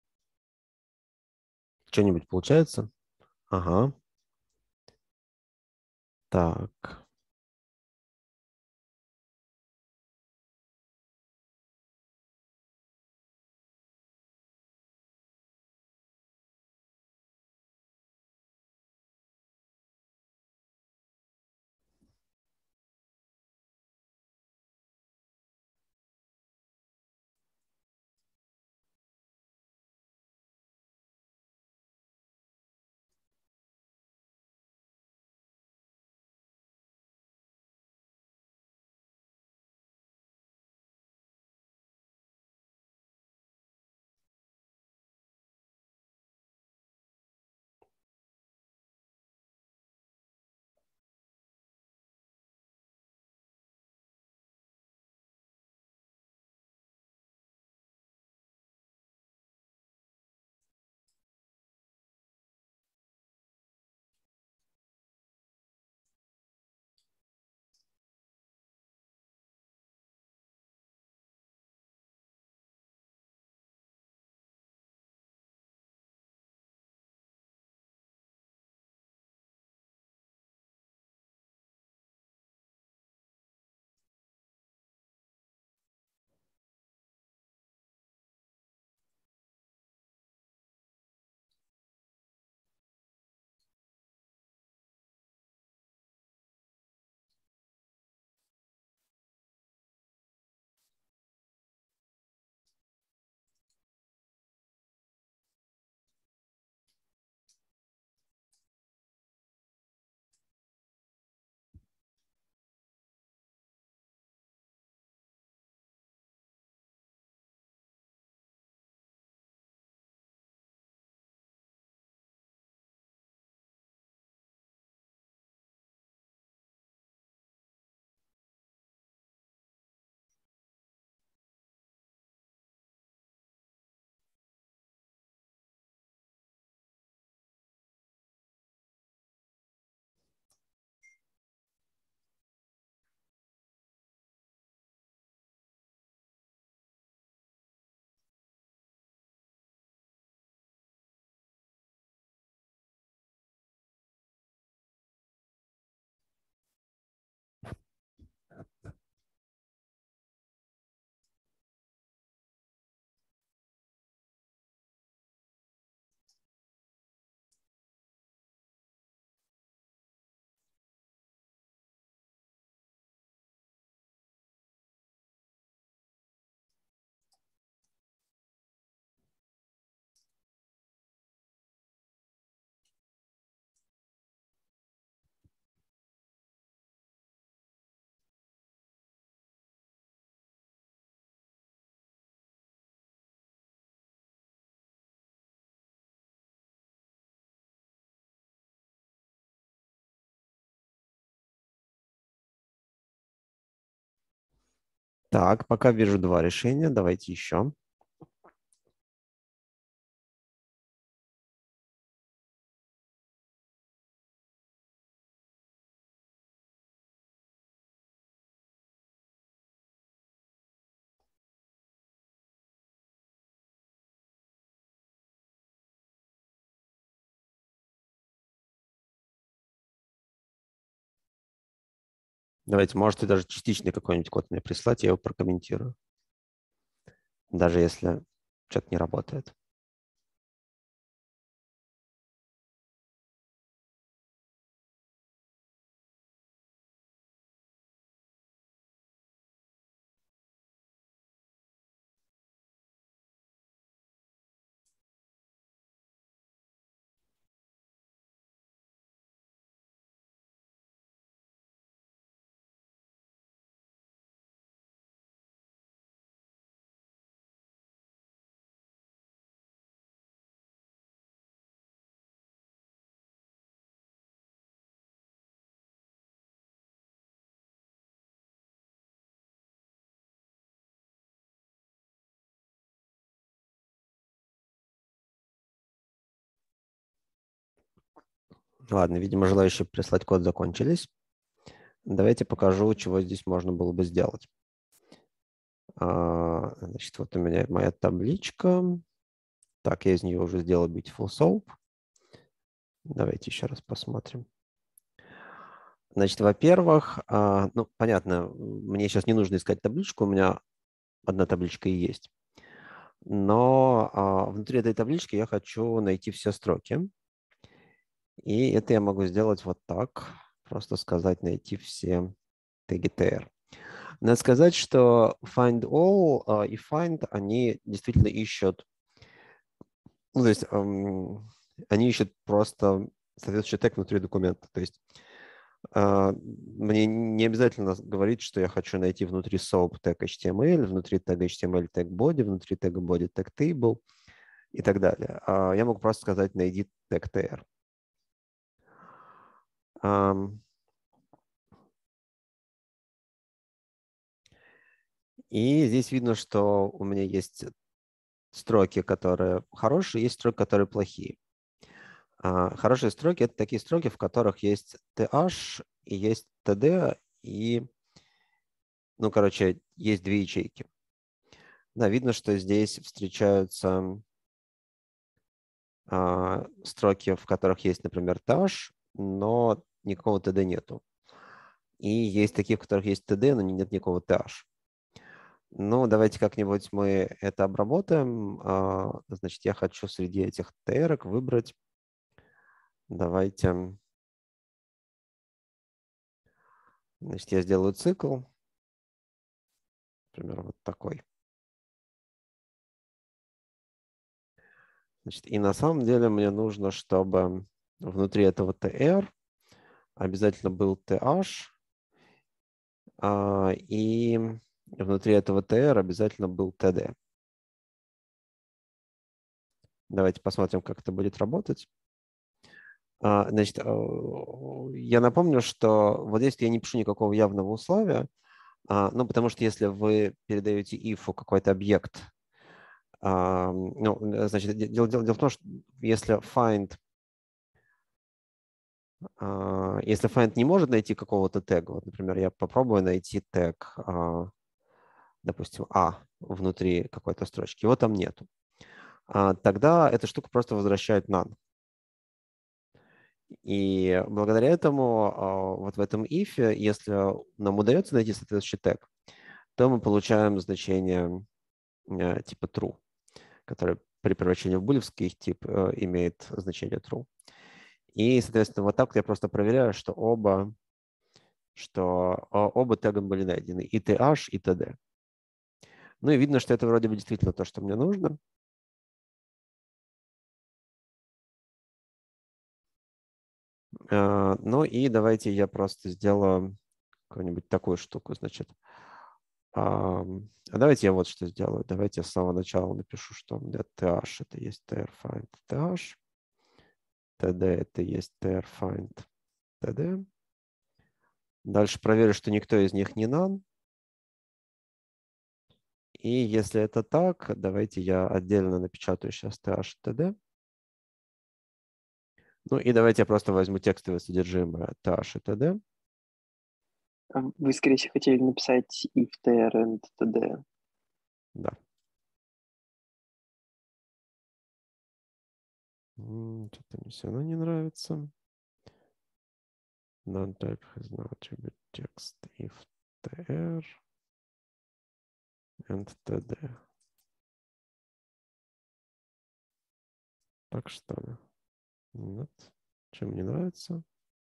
Что-нибудь получается? Ага. Так. Так, пока вижу два решения. Давайте еще. Давайте, можете даже частичный какой-нибудь код мне прислать, я его прокомментирую. Даже если что-то не работает. Ладно, видимо, желающие прислать код закончились. Давайте покажу, чего здесь можно было бы сделать. А, значит, вот у меня моя табличка. Так, я из нее уже сделал Beautiful Soap. Давайте еще раз посмотрим. Значит, во-первых, а, ну, понятно, мне сейчас не нужно искать табличку, у меня одна табличка и есть. Но а, внутри этой таблички я хочу найти все строки. И это я могу сделать вот так. Просто сказать найти все теги ти ар. Надо сказать, что find all а, и find, они действительно ищут, ну, то есть эм, они ищут просто соответствующий тег внутри документа. То есть Uh, мне не обязательно говорить, что я хочу найти внутри soap тег эйч ти эм эль, внутри тега эйч ти эм эль тег body, внутри тега body тег table и так далее. Uh, я могу просто сказать найди тег ти ар. Um, и здесь видно, что у меня есть строки, которые хорошие, есть строки, которые плохие. Uh, хорошие строки — это такие строки, в которых есть th и есть td, и, ну, короче, есть две ячейки. Да, видно, что здесь встречаются а, строки, в которых есть, например, th, но никакого td нету. И есть такие, в которых есть td, но нет никакого th. Ну, давайте как-нибудь мы это обработаем. А, значит, я хочу среди этих tr выбрать. Давайте. Значит, я сделаю цикл. Например, вот такой. Значит, и на самом деле мне нужно, чтобы внутри этого tr обязательно был th, а, и внутри этого tr обязательно был td. Давайте посмотрим, как это будет работать. А, значит, я напомню, что вот здесь я не пишу никакого явного условия, а, ну, потому что если вы передаете if какой-то объект, а, ну, значит, дело, дело, дело в том, что если find Uh, если find не может найти какого-то тега, вот, например, я попробую найти тег, uh, допустим, a внутри какой-то строчки, его там нету, uh, тогда эта штука просто возвращает none. И благодаря этому uh, вот в этом if, если нам удается найти соответствующий тег, то мы получаем значение uh, типа true, которое при превращении в булевский тип uh, имеет значение true. И, соответственно, вот так я просто проверяю, что оба что оба тега были найдены, и th, и td. Ну и видно, что это вроде бы действительно то, что мне нужно. Ну и давайте я просто сделаю какую-нибудь такую штуку, значит. А давайте я вот что сделаю. Давайте я с самого начала напишу, что у меня th это есть trfind th, td это есть trfind td. Дальше проверю, что никто из них не none. И если это так, давайте я отдельно напечатаю сейчас th td. Ну и давайте я просто возьму текстовое содержимое th и td. Вы, скорее всего, хотели написать if tr and td. Да. Что-то мне все равно не нравится. Non-type has no attribute text if tr and td. Так что ли? Нет. Чем не нравится?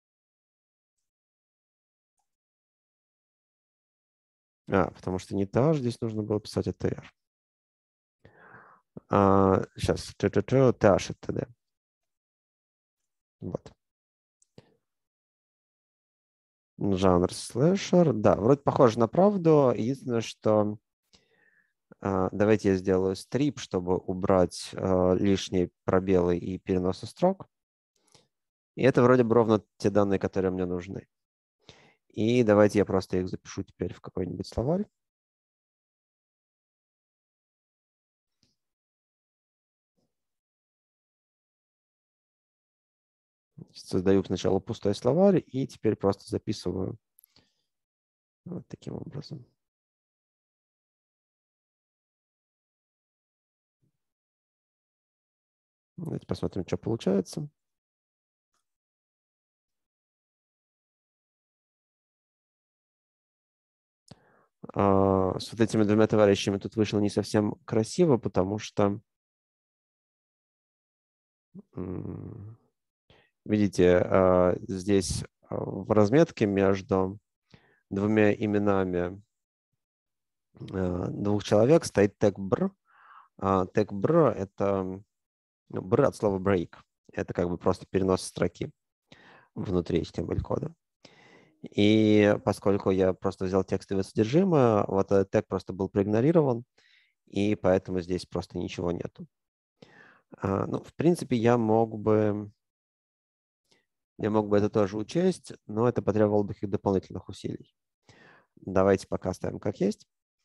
А, потому что не th, здесь нужно было писать tr. А, сейчас. th и td. Вот. Жанр слэшер. Да, вроде похоже на правду. Единственное, что Uh, давайте я сделаю стрип, чтобы убрать uh, лишние пробелы и переносы строк. И это вроде бы ровно те данные, которые мне нужны. И давайте я просто их запишу теперь в какой-нибудь словарь. Создаю сначала пустой словарь и теперь просто записываю вот таким образом. Давайте посмотрим, что получается. С вот этими двумя товарищами тут вышло не совсем красиво, потому что, видите, здесь в разметке между двумя именами двух человек стоит тег br. Тег br — это br от слова break. Это как бы просто перенос строки внутри эйч ти эм эль-кода. И поскольку я просто взял текстовое содержимое, вот этот тег просто был проигнорирован, и поэтому здесь просто ничего нету. Ну, в принципе, я мог бы, я мог бы это тоже учесть, но это потребовало бы каких-то дополнительных усилий. Давайте пока оставим как есть.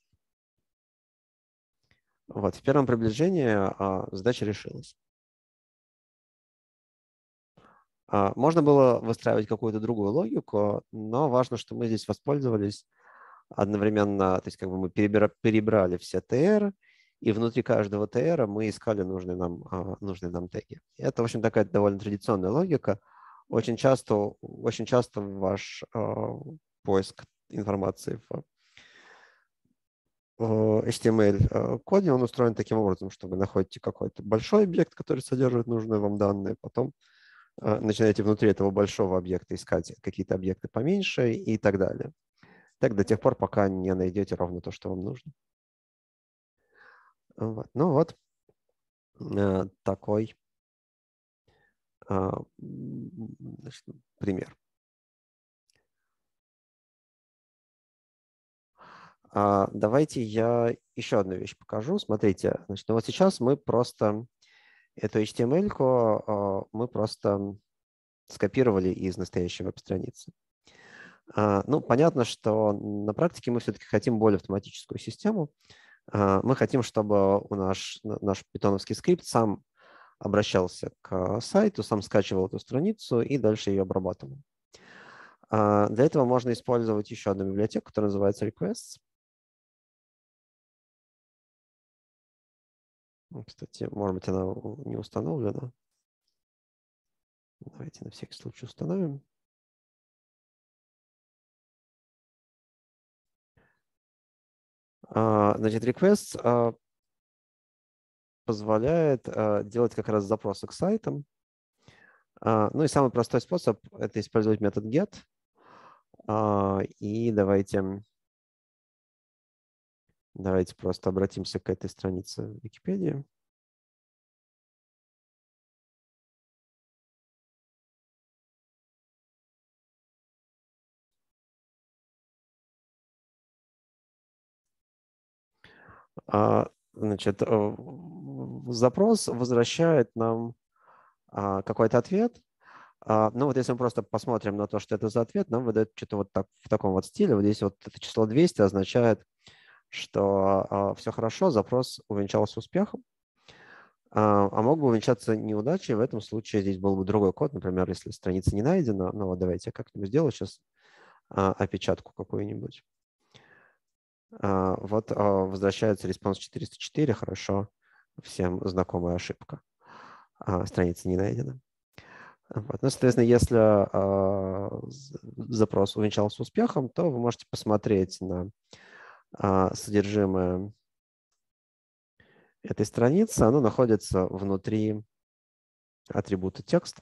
Вот, в первом приближении задача решилась. Можно было выстраивать какую-то другую логику, но важно, что мы здесь воспользовались одновременно, то есть как бы мы перебрали все ти эр, и внутри каждого ти эр мы искали нужные нам, нужные нам теги. Это, в общем, такая довольно традиционная логика. Очень часто, очень часто ваш поиск информации в эйч ти эм эль-коде, он устроен таким образом, что вы находите какой-то большой объект, который содержит нужные вам данные, потом начинаете внутри этого большого объекта искать какие-то объекты поменьше и так далее. Так до тех пор, пока не найдете ровно то, что вам нужно. Вот. Ну вот, такой значит, пример. Давайте я еще одну вещь покажу. Смотрите, значит, ну вот сейчас мы просто эту эйч ти эм эль-ку мы просто скопировали из настоящей веб-страницы. Ну, понятно, что на практике мы все-таки хотим более автоматическую систему. Мы хотим, чтобы у наш, наш питоновский скрипт сам обращался к сайту, сам скачивал эту страницу и дальше ее обрабатывал. Для этого можно использовать еще одну библиотеку, которая называется requests. Кстати, может быть, она не установлена. Давайте на всякий случай установим. Значит, requests позволяет делать как раз запросы к сайтам. Ну и самый простой способ – это использовать метод get. И давайте, давайте просто обратимся к этой странице Википедии. Значит, запрос возвращает нам какой-то ответ. Ну вот если мы просто посмотрим на то, что это за ответ, нам выдает что-то вот так, в таком вот стиле. Вот здесь вот это число двести означает, что все хорошо, запрос увенчался успехом. А мог бы увенчаться неудачей. В этом случае здесь был бы другой код. Например, если страница не найдена, ну вот давайте я как-нибудь сделаю сейчас опечатку какую-нибудь. Вот возвращается response четыреста четыре, хорошо, всем знакомая ошибка. Страница не найдена. Вот. Ну, соответственно, если запрос увенчался успехом, то вы можете посмотреть на содержимое этой страницы. Оно находится внутри атрибута текст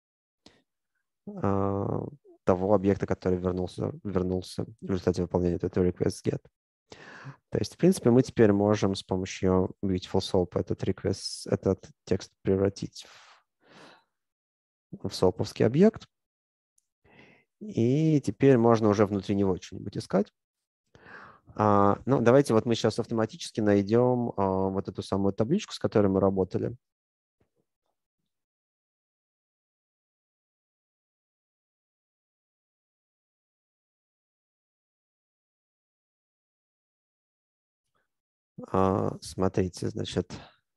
того объекта, который вернулся, вернулся в результате выполнения этого request get. То есть, в принципе, мы теперь можем с помощью Beautiful Soap этот, request, этот текст превратить в, в соуповский объект. И теперь можно уже внутри него что-нибудь искать. А, ну, давайте вот мы сейчас автоматически найдем а, вот эту самую табличку, с которой мы работали. А, смотрите, значит,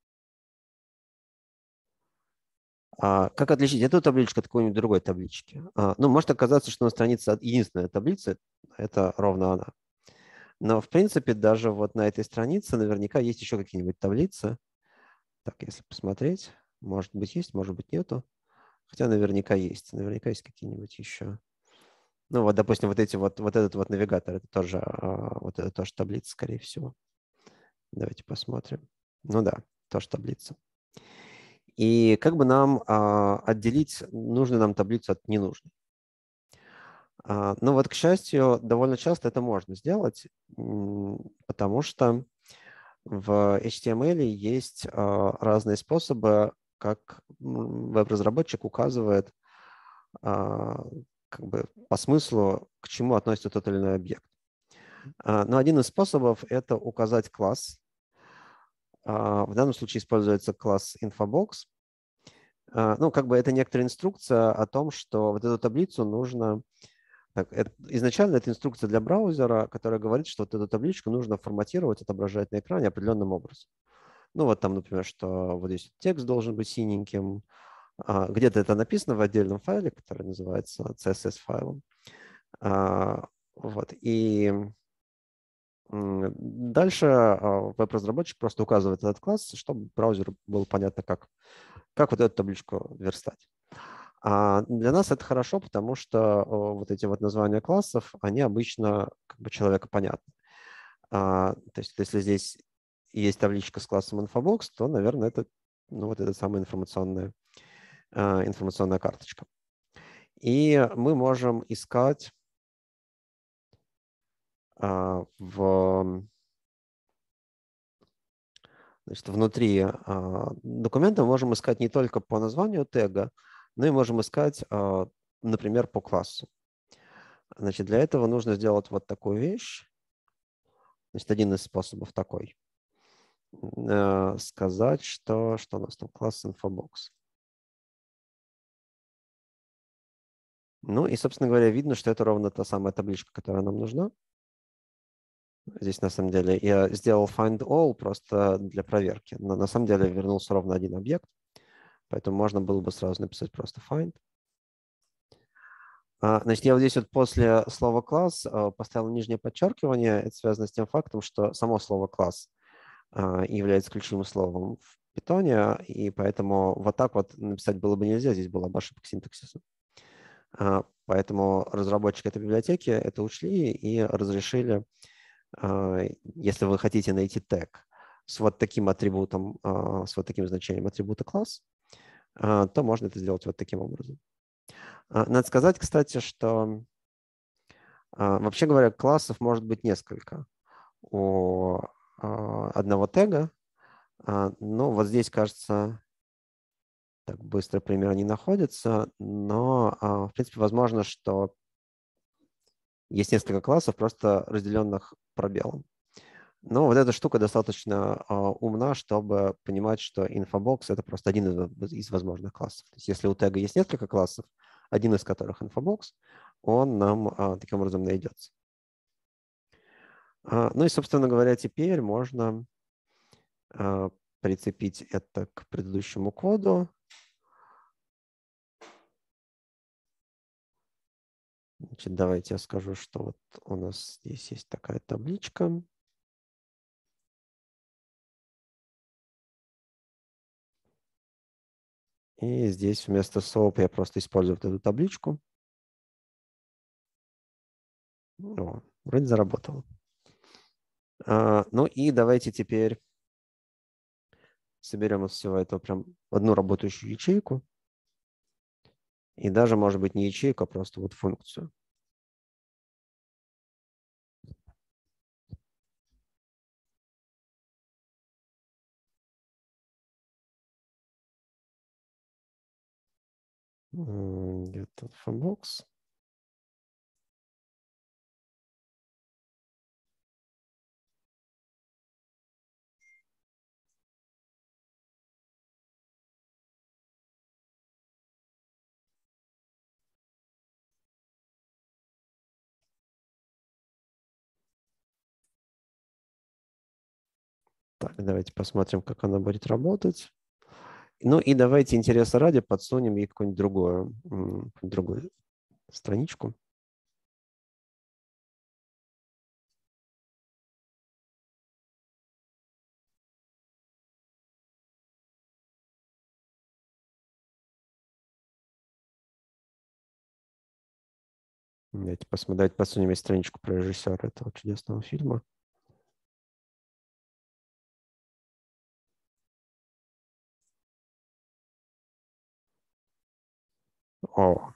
а, как отличить эту табличку от какой-нибудь другой таблички? А, ну, может оказаться, что на странице единственная таблица – это ровно она. Но, в принципе, даже вот на этой странице наверняка есть еще какие-нибудь таблицы. Так, если посмотреть. Может быть, есть, может быть, нету. Хотя наверняка есть. Наверняка есть какие-нибудь еще. Ну, вот, допустим, вот эти вот, вот этот вот навигатор, это тоже, а, вот это тоже таблица, скорее всего. Давайте посмотрим. Ну да, тоже таблица. И как бы нам а, отделить нужную нам таблицу от ненужной? А, ну вот, к счастью, довольно часто это можно сделать, потому что в эйч ти эм эль есть а, разные способы, как веб-разработчик указывает а, как бы по смыслу, к чему относится тот или иной объект. А, но один из способов – это указать класс. А, в данном случае используется класс Infobox. А, ну, как бы это некоторая инструкция о том, что вот эту таблицу нужно… Так, это, изначально это инструкция для браузера, которая говорит, что вот эту табличку нужно форматировать, отображать на экране определенным образом. Ну, вот там, например, что вот здесь текст должен быть синеньким. А, где-то это написано в отдельном файле, который называется си эс эс-файлом. А, вот, и дальше веб-разработчик просто указывает этот класс, чтобы браузеру было понятно, как, как вот эту табличку верстать. А для нас это хорошо, потому что вот эти вот названия классов, они обычно как бы человеку понятны. А, то есть если здесь есть табличка с классом Infobox, то, наверное, это ну, вот эта самая информационная, а, информационная карточка. И мы можем искать а, в… Значит, внутри а, документа мы можем искать не только по названию тега, но и можем искать, а, например, по классу. Значит, для этого нужно сделать вот такую вещь. Значит, один из способов такой. А, сказать, что, что у нас там класс Infobox. Ну и, собственно говоря, видно, что это ровно та самая табличка, которая нам нужна. Здесь, на самом деле, я сделал find all просто для проверки. Но на самом деле вернулся ровно один объект. Поэтому можно было бы сразу написать просто find. Значит, я вот здесь вот после слова класс поставил нижнее подчеркивание. Это связано с тем фактом, что само слово класс является ключевым словом в Python, и поэтому вот так вот написать было бы нельзя. Здесь была бы ошибка синтаксиса. Поэтому разработчики этой библиотеки это учли и разрешили, если вы хотите найти тег с вот таким атрибутом, с вот таким значением атрибута класс, то можно это сделать вот таким образом. Надо сказать, кстати, что вообще говоря, классов может быть несколько у одного тега, но вот здесь, кажется, так быстро пример не находится, но, в принципе, возможно, что есть несколько классов, просто разделенных пробелом. Но вот эта штука достаточно умна, чтобы понимать, что Infobox – это просто один из, из возможных классов. То есть если у тега есть несколько классов, один из которых Infobox, он нам а, таким образом найдется. А, ну и, собственно говоря, теперь можно а, прицепить это к предыдущему коду. Значит, давайте я скажу, что вот у нас здесь есть такая табличка. И здесь вместо soap я просто использую вот эту табличку. О, вроде заработало. А, ну и давайте теперь соберем из всего этого прям одну работающую ячейку. И даже, может быть, не ячейку, а просто вот функцию. Где-то Infobox. Так, давайте посмотрим, как она будет работать. Ну и давайте интереса ради подсунем ей какую-нибудь другую, другую страничку. Давайте посмотрим, давайте посунем страничку про режиссера этого чудесного фильма. О,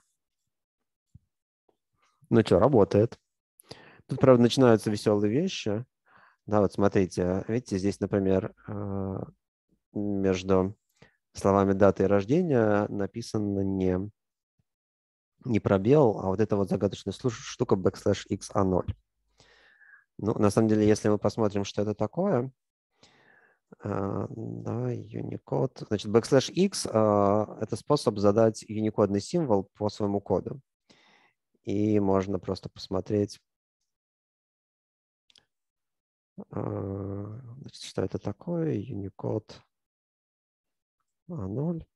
ну что, работает. Тут, правда, начинаются веселые вещи. Да, вот смотрите, видите, здесь, например, между словами даты рождения написано не, не пробел, а вот эта вот загадочная штука backslash x a ноль. Ну, на самом деле, если мы посмотрим, что это такое, да, Unicode, значит, backslash x это способ задать юникодный символ по своему коду. И можно просто посмотреть, значит, что это такое, Unicode а ноль.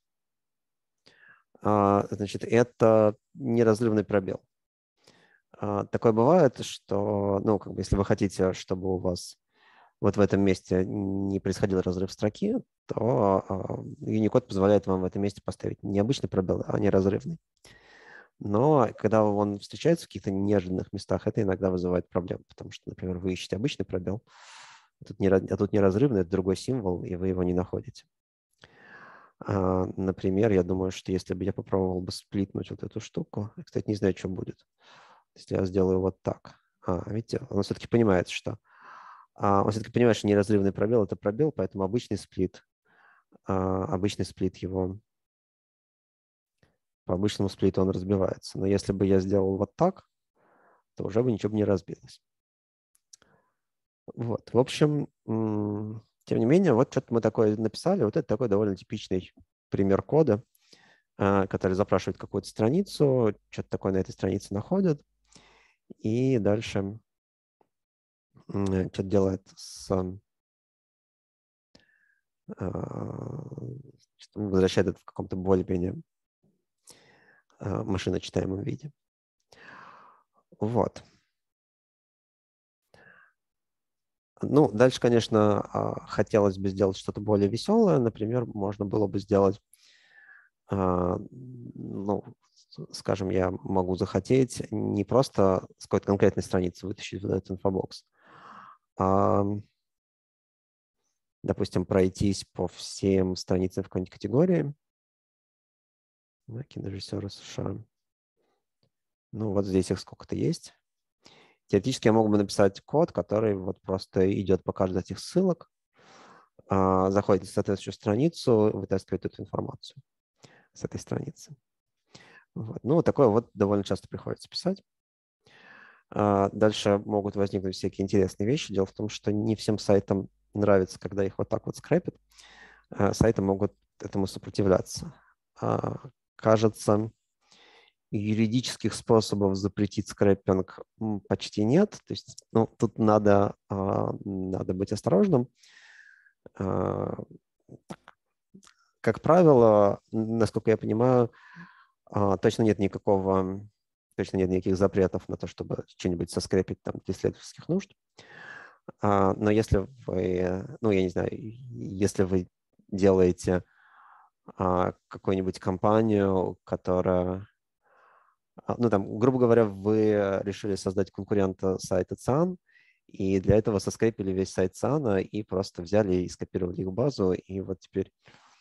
Значит, это неразрывный пробел. Такое бывает, что, ну, как бы, если вы хотите, чтобы у вас вот в этом месте не происходил разрыв строки, то Unicode позволяет вам в этом месте поставить не обычный пробел, а неразрывный. Но когда он встречается в каких-то неожиданных местах, это иногда вызывает проблемы, потому что, например, вы ищете обычный пробел, а тут, не, а тут неразрывный, это другой символ, и вы его не находите. А, например, я думаю, что если бы я попробовал бы сплитнуть вот эту штуку, я, кстати, не знаю, что будет, если я сделаю вот так. А, видите, он все-таки понимает, что а, он все-таки понимает, что неразрывный пробел – это пробел, поэтому обычный сплит, а, обычный сплит его, по обычному сплиту он разбивается. Но если бы я сделал вот так, то уже бы ничего бы не разбилось. Вот, в общем, тем не менее, вот что-то мы такое написали. Вот это такой довольно типичный пример кода, который запрашивает какую-то страницу, что-то такое на этой странице находит, и дальше что-то делает с... возвращает это в каком-то более-менее машиночитаемом виде. Вот. Ну, дальше, конечно, хотелось бы сделать что-то более веселое. Например, можно было бы сделать, ну, скажем, я могу захотеть не просто с какой-то конкретной страницы вытащить вот этот инфобокс, а, допустим, пройтись по всем страницам в какой-нибудь категории. Кинорежиссеры США. Ну, вот здесь их сколько-то есть. Теоретически я мог бы написать код, который вот просто идет по каждой из этих ссылок, заходит на соответствующую страницу, вытаскивает эту информацию с этой страницы. Вот. Ну, такое вот довольно часто приходится писать. Дальше могут возникнуть всякие интересные вещи. Дело в том, что не всем сайтам нравится, когда их вот так вот скрэпят. Сайты могут этому сопротивляться. Кажется, юридических способов запретить скрэпинг почти нет. То есть, ну, тут надо, надо быть осторожным. Как правило, насколько я понимаю, точно нет никакого, точно нет никаких запретов на то, чтобы что-нибудь соскрепить там для исследовательских нужд. Но если вы, ну, я не знаю, если вы делаете какую-нибудь компанию, которая, ну, там, грубо говоря, вы решили создать конкурента сайта ЦИАН, и для этого соскрепили весь сайт ЦИАНа и просто взяли и скопировали их базу, и вот теперь,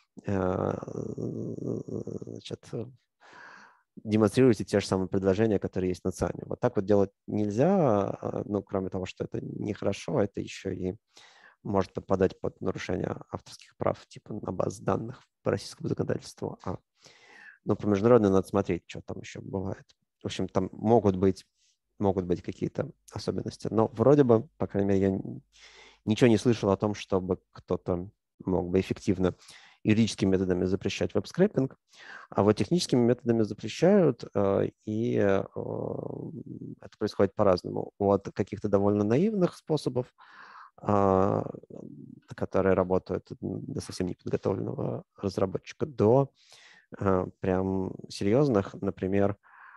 значит, демонстрируете те же самые предложения, которые есть на ЦИАНе. Вот так вот делать нельзя, ну, кроме того, что это нехорошо, это еще и может подпадать под нарушение авторских прав, типа на баз данных по российскому законодательству. А, ну, по международному надо смотреть, что там еще бывает. В общем, там могут быть, могут быть какие-то особенности. Но вроде бы, по крайней мере, я ничего не слышал о том, чтобы кто-то мог бы эффективно юридическими методами запрещать веб-скрэпинг, а вот техническими методами запрещают, и это происходит по-разному. От каких-то довольно наивных способов, которые работают для совсем неподготовленного разработчика, до прям серьезных. Например,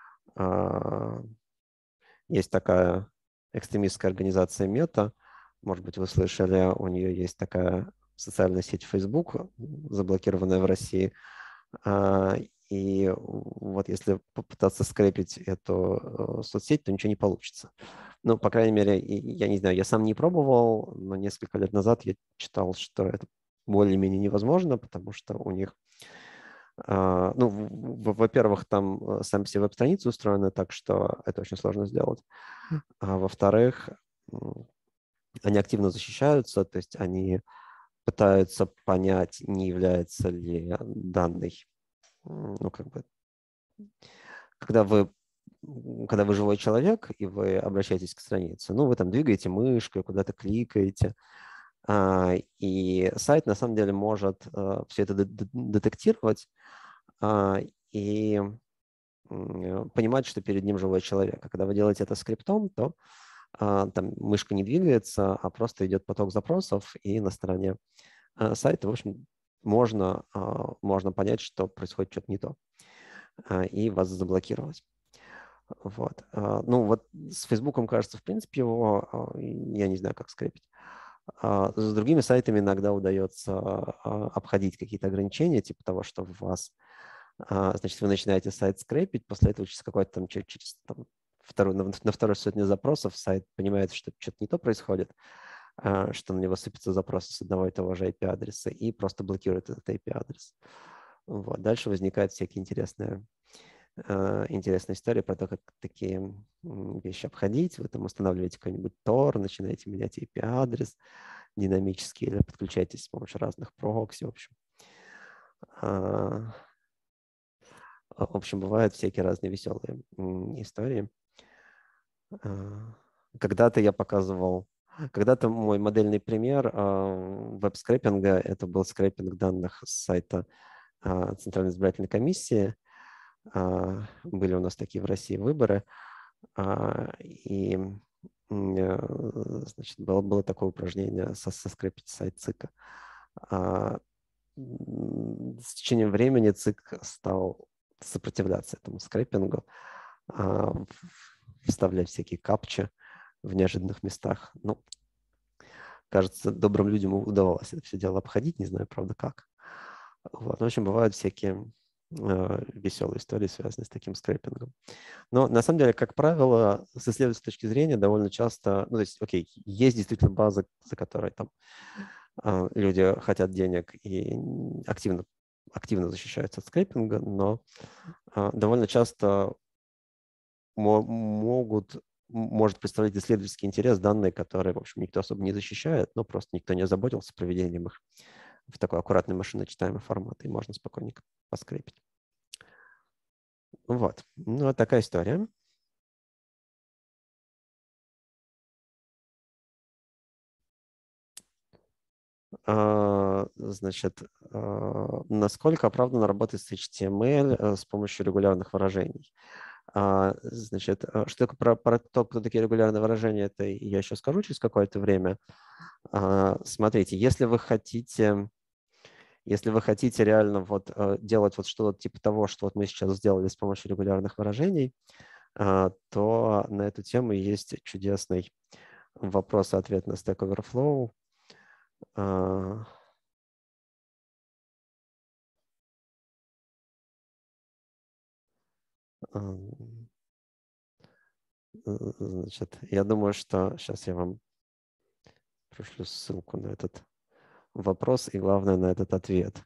есть такая экстремистская организация Мета, может быть, вы слышали, у нее есть такая социальная сеть Facebook, заблокированная в России, и вот если попытаться скрепить эту соцсеть, то ничего не получится. Ну, по крайней мере, я не знаю, я сам не пробовал, но несколько лет назад я читал, что это более-менее невозможно, потому что у них, ну, во-первых, там сами все веб-страницы устроены так, что это очень сложно сделать. А во-вторых, они активно защищаются, то есть они пытаются понять, не является ли данный, ну, как бы, когда вы, когда вы живой человек, и вы обращаетесь к странице, ну, вы там двигаете мышкой, куда-то кликаете, и сайт на самом деле может все это детектировать и понимать, что перед ним живой человек. А когда вы делаете это скриптом, то там мышка не двигается, а просто идет поток запросов, и на стороне сайта, в общем, можно, можно понять, что происходит что-то не то, и вас заблокировать. Вот. Ну, вот с Фейсбуком, кажется, в принципе, его, я не знаю, как скрепить. С другими сайтами иногда удается обходить какие-то ограничения, типа того, что у вас, значит, вы начинаете сайт скрепить, после этого через какой-то там, через, через там, вторую, на, на второй сотню запросов сайт понимает, что что-то не то происходит, что на него сыпятся запросы с одного и того же ай пи-адреса, и просто блокирует этот ай пи-адрес. Вот. Дальше возникают всякие интересные, интересные истории про то, как такие вещи обходить. Вы там устанавливаете какой-нибудь Тор, начинаете менять ай пи-адрес динамически или подключаетесь с помощью разных прокси. В общем, в общем, бывают всякие разные веселые истории. Когда-то я показывал, когда-то мой модельный пример веб-скрепинга, это был скрепинг данных с сайта Центральной избирательной комиссии. Были у нас такие в России выборы, и, значит, было, было такое упражнение со, соскрепить сайт ЦИКа. С течением времени ЦИК стал сопротивляться этому скрепингу, вставлять всякие капчи в неожиданных местах. Ну, кажется, добрым людям удавалось это все дело обходить, не знаю, правда, как. Вот. В общем, бывают всякие э, веселые истории, связанные с таким скрепингом. Но на самом деле, как правило, с исследовательской точки зрения довольно часто, ну, то есть, окей, есть действительно база, за которой там э, люди хотят денег и активно, активно защищаются от скрепинга, но э, довольно часто могут, может представлять исследовательский интерес данные, которые, в общем, никто особо не защищает, но просто никто не озаботился проведением их в такой аккуратный машиночитаемый формат, и можно спокойненько поскрепить. Вот. Ну, вот такая история. Значит, насколько оправданно работать с эйч ти эм эль с помощью регулярных выражений? Значит, что такое про, про то, кто такие регулярные выражения, это я еще скажу через какое-то время. Смотрите, если вы хотите, если вы хотите реально вот делать вот что-то типа того, что вот мы сейчас сделали с помощью регулярных выражений, то на эту тему есть чудесный вопрос-ответ на Stack Overflow. Значит, я думаю, что сейчас я вам пришлю ссылку на этот вопрос и, главное, на этот ответ.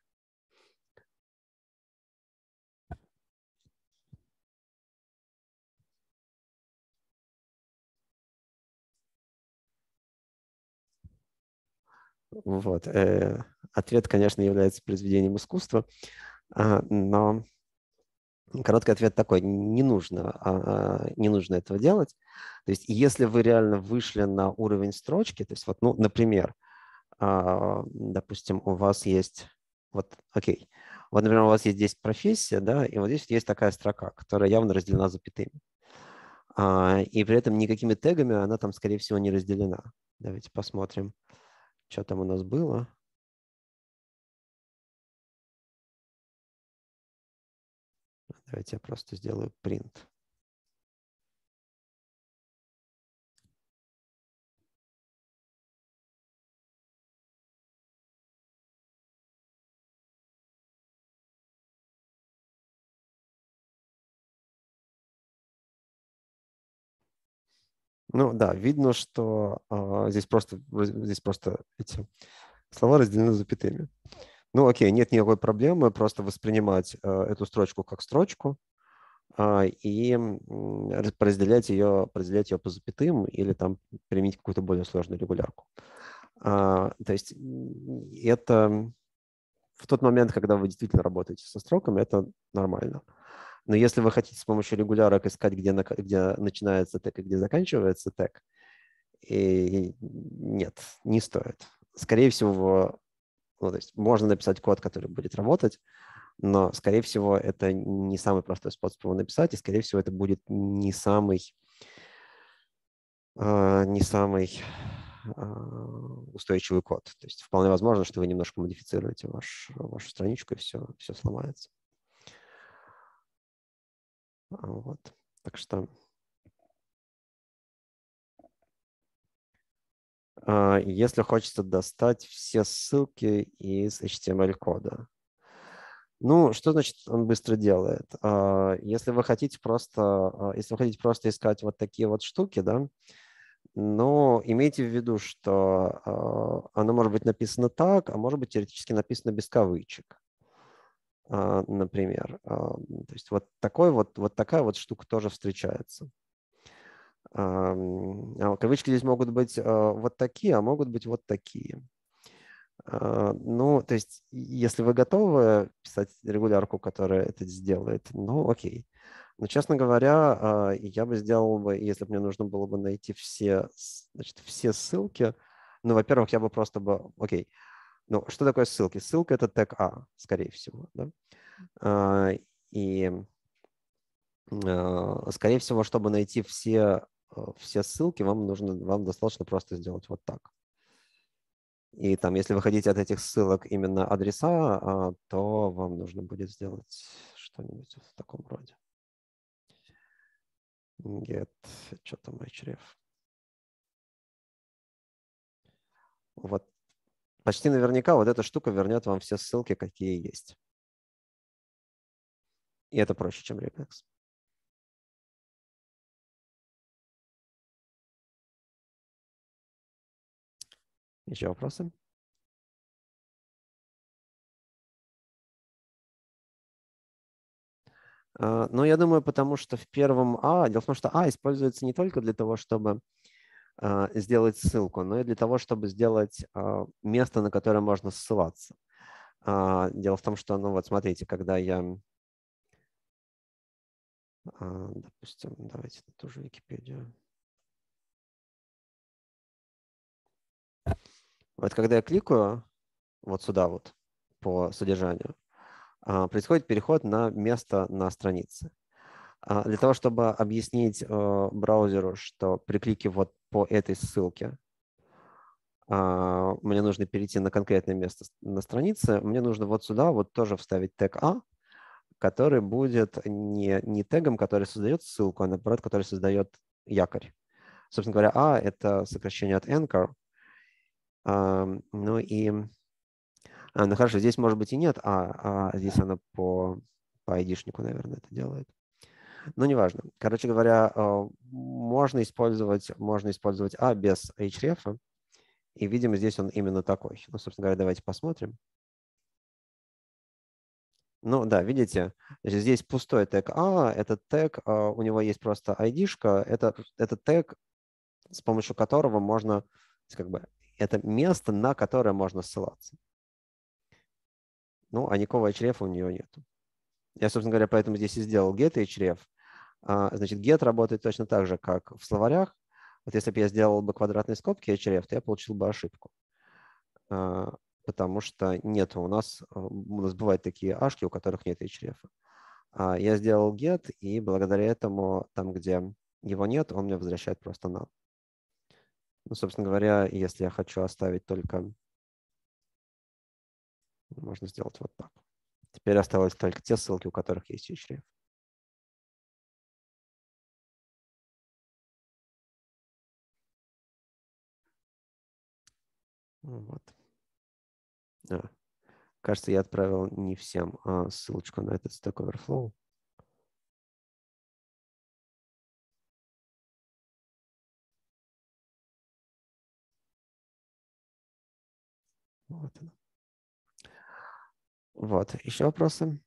Вот. Ответ, конечно, является произведением искусства, но короткий ответ такой: не нужно, не нужно этого делать. То есть если вы реально вышли на уровень строчки, то есть вот, ну, например, допустим, у вас есть, вот, окей, вот, например, у вас есть здесь профессия, да, и вот здесь есть такая строка, которая явно разделена запятыми. И при этом никакими тегами она там, скорее всего, не разделена. Давайте посмотрим, что там у нас было. Давайте я просто сделаю print. Ну да, видно, что а, здесь просто, здесь просто эти слова разделены запятыми. Ну окей, нет никакой проблемы просто воспринимать а, эту строчку как строчку а, и м, разделять ее, разделять ее по запятым или там применить какую-то более сложную регулярку. А, то есть м, это в тот момент, когда вы действительно работаете со строками, это нормально. Но если вы хотите с помощью регулярок искать, где, на, где начинается тег и где заканчивается тег, и нет, не стоит. Скорее всего, ну, то есть можно написать код, который будет работать, но, скорее всего, это не самый простой способ его написать, и, скорее всего, это будет не самый, э, не самый э, устойчивый код. То есть вполне возможно, что вы немножко модифицируете ваш, вашу страничку, и все, все сломается. Вот. Так что э, если хочется достать все ссылки из эйч ти эм эль-кода, ну, что значит он быстро делает? А, Если вы хотите просто, а, если вы хотите просто искать вот такие вот штуки, да, но имейте в виду, что а, оно может быть написано так, а может быть теоретически написано без кавычек, а, например. А, То есть вот такой вот, вот такая вот штука тоже встречается. А, м, а Кавычки здесь могут быть а, вот такие, а могут быть вот такие. А, Ну, то есть, если вы готовы писать регулярку, которая это сделает, ну, окей. Но, честно говоря, а, я бы сделал бы, если бы мне нужно было бы найти все, с- значит, все ссылки, ну, во-первых, я бы просто бы, окей, ну, что такое ссылки? Ссылка — это тег А, скорее всего, да? А, И, а, скорее всего, чтобы найти все, а, все ссылки, вам нужно, вам достаточно просто сделать вот так. И там, если вы хотите от этих ссылок именно адреса, а, то вам нужно будет сделать что-нибудь в таком роде. Get, что там, href. Вот почти наверняка вот эта штука вернет вам все ссылки, какие есть. И это проще, чем regex. Еще вопросы? А, Ну, я думаю, потому что в первом А, дело в том, что А используется не только для того, чтобы а, сделать ссылку, но и для того, чтобы сделать а, место, на которое можно ссылаться. А, Дело в том, что, ну вот смотрите, когда я, а, допустим, давайте на ту же Википедию. Вот когда я кликаю вот сюда вот по содержанию, а, происходит переход на место на странице. А, Для того, чтобы объяснить э, браузеру, что при клике вот по этой ссылке а, мне нужно перейти на конкретное место с- на странице, мне нужно вот сюда вот тоже вставить тег А, который будет не, не тегом, который создает ссылку, а наоборот, который создает якорь. Собственно говоря, А — это сокращение от anchor. А, Ну и... А, ну хорошо, здесь может быть и нет А, а здесь она по, по айдишнику, наверное, это делает. Но неважно. Короче говоря, э, можно использовать, можно использовать А без href, и, видимо, здесь он именно такой. Ну, собственно говоря, давайте посмотрим. Ну да, видите, значит, здесь пустой тег А, этот тег, э, у него есть просто айдишка, это, это тег, с помощью которого можно, как бы, это место, на которое можно ссылаться. Ну, а никакого href у нее нет. Я, собственно говоря, поэтому здесь и сделал get href. А, Значит, get работает точно так же, как в словарях. Вот если бы я сделал бы квадратные скобки href, то я получил бы ошибку. А, Потому что нет у нас, а, у нас бывают такие ашки, у которых нет href. А Я сделал get, и благодаря этому, там, где его нет, он мне возвращает просто null. Ну, собственно говоря, если я хочу оставить только... Можно сделать вот так. Теперь осталось только те ссылки, у которых есть href. Вот. А, Кажется, я отправил не всем а, ссылочку на этот Stack Overflow. Вот. Вот. Еще вопросы?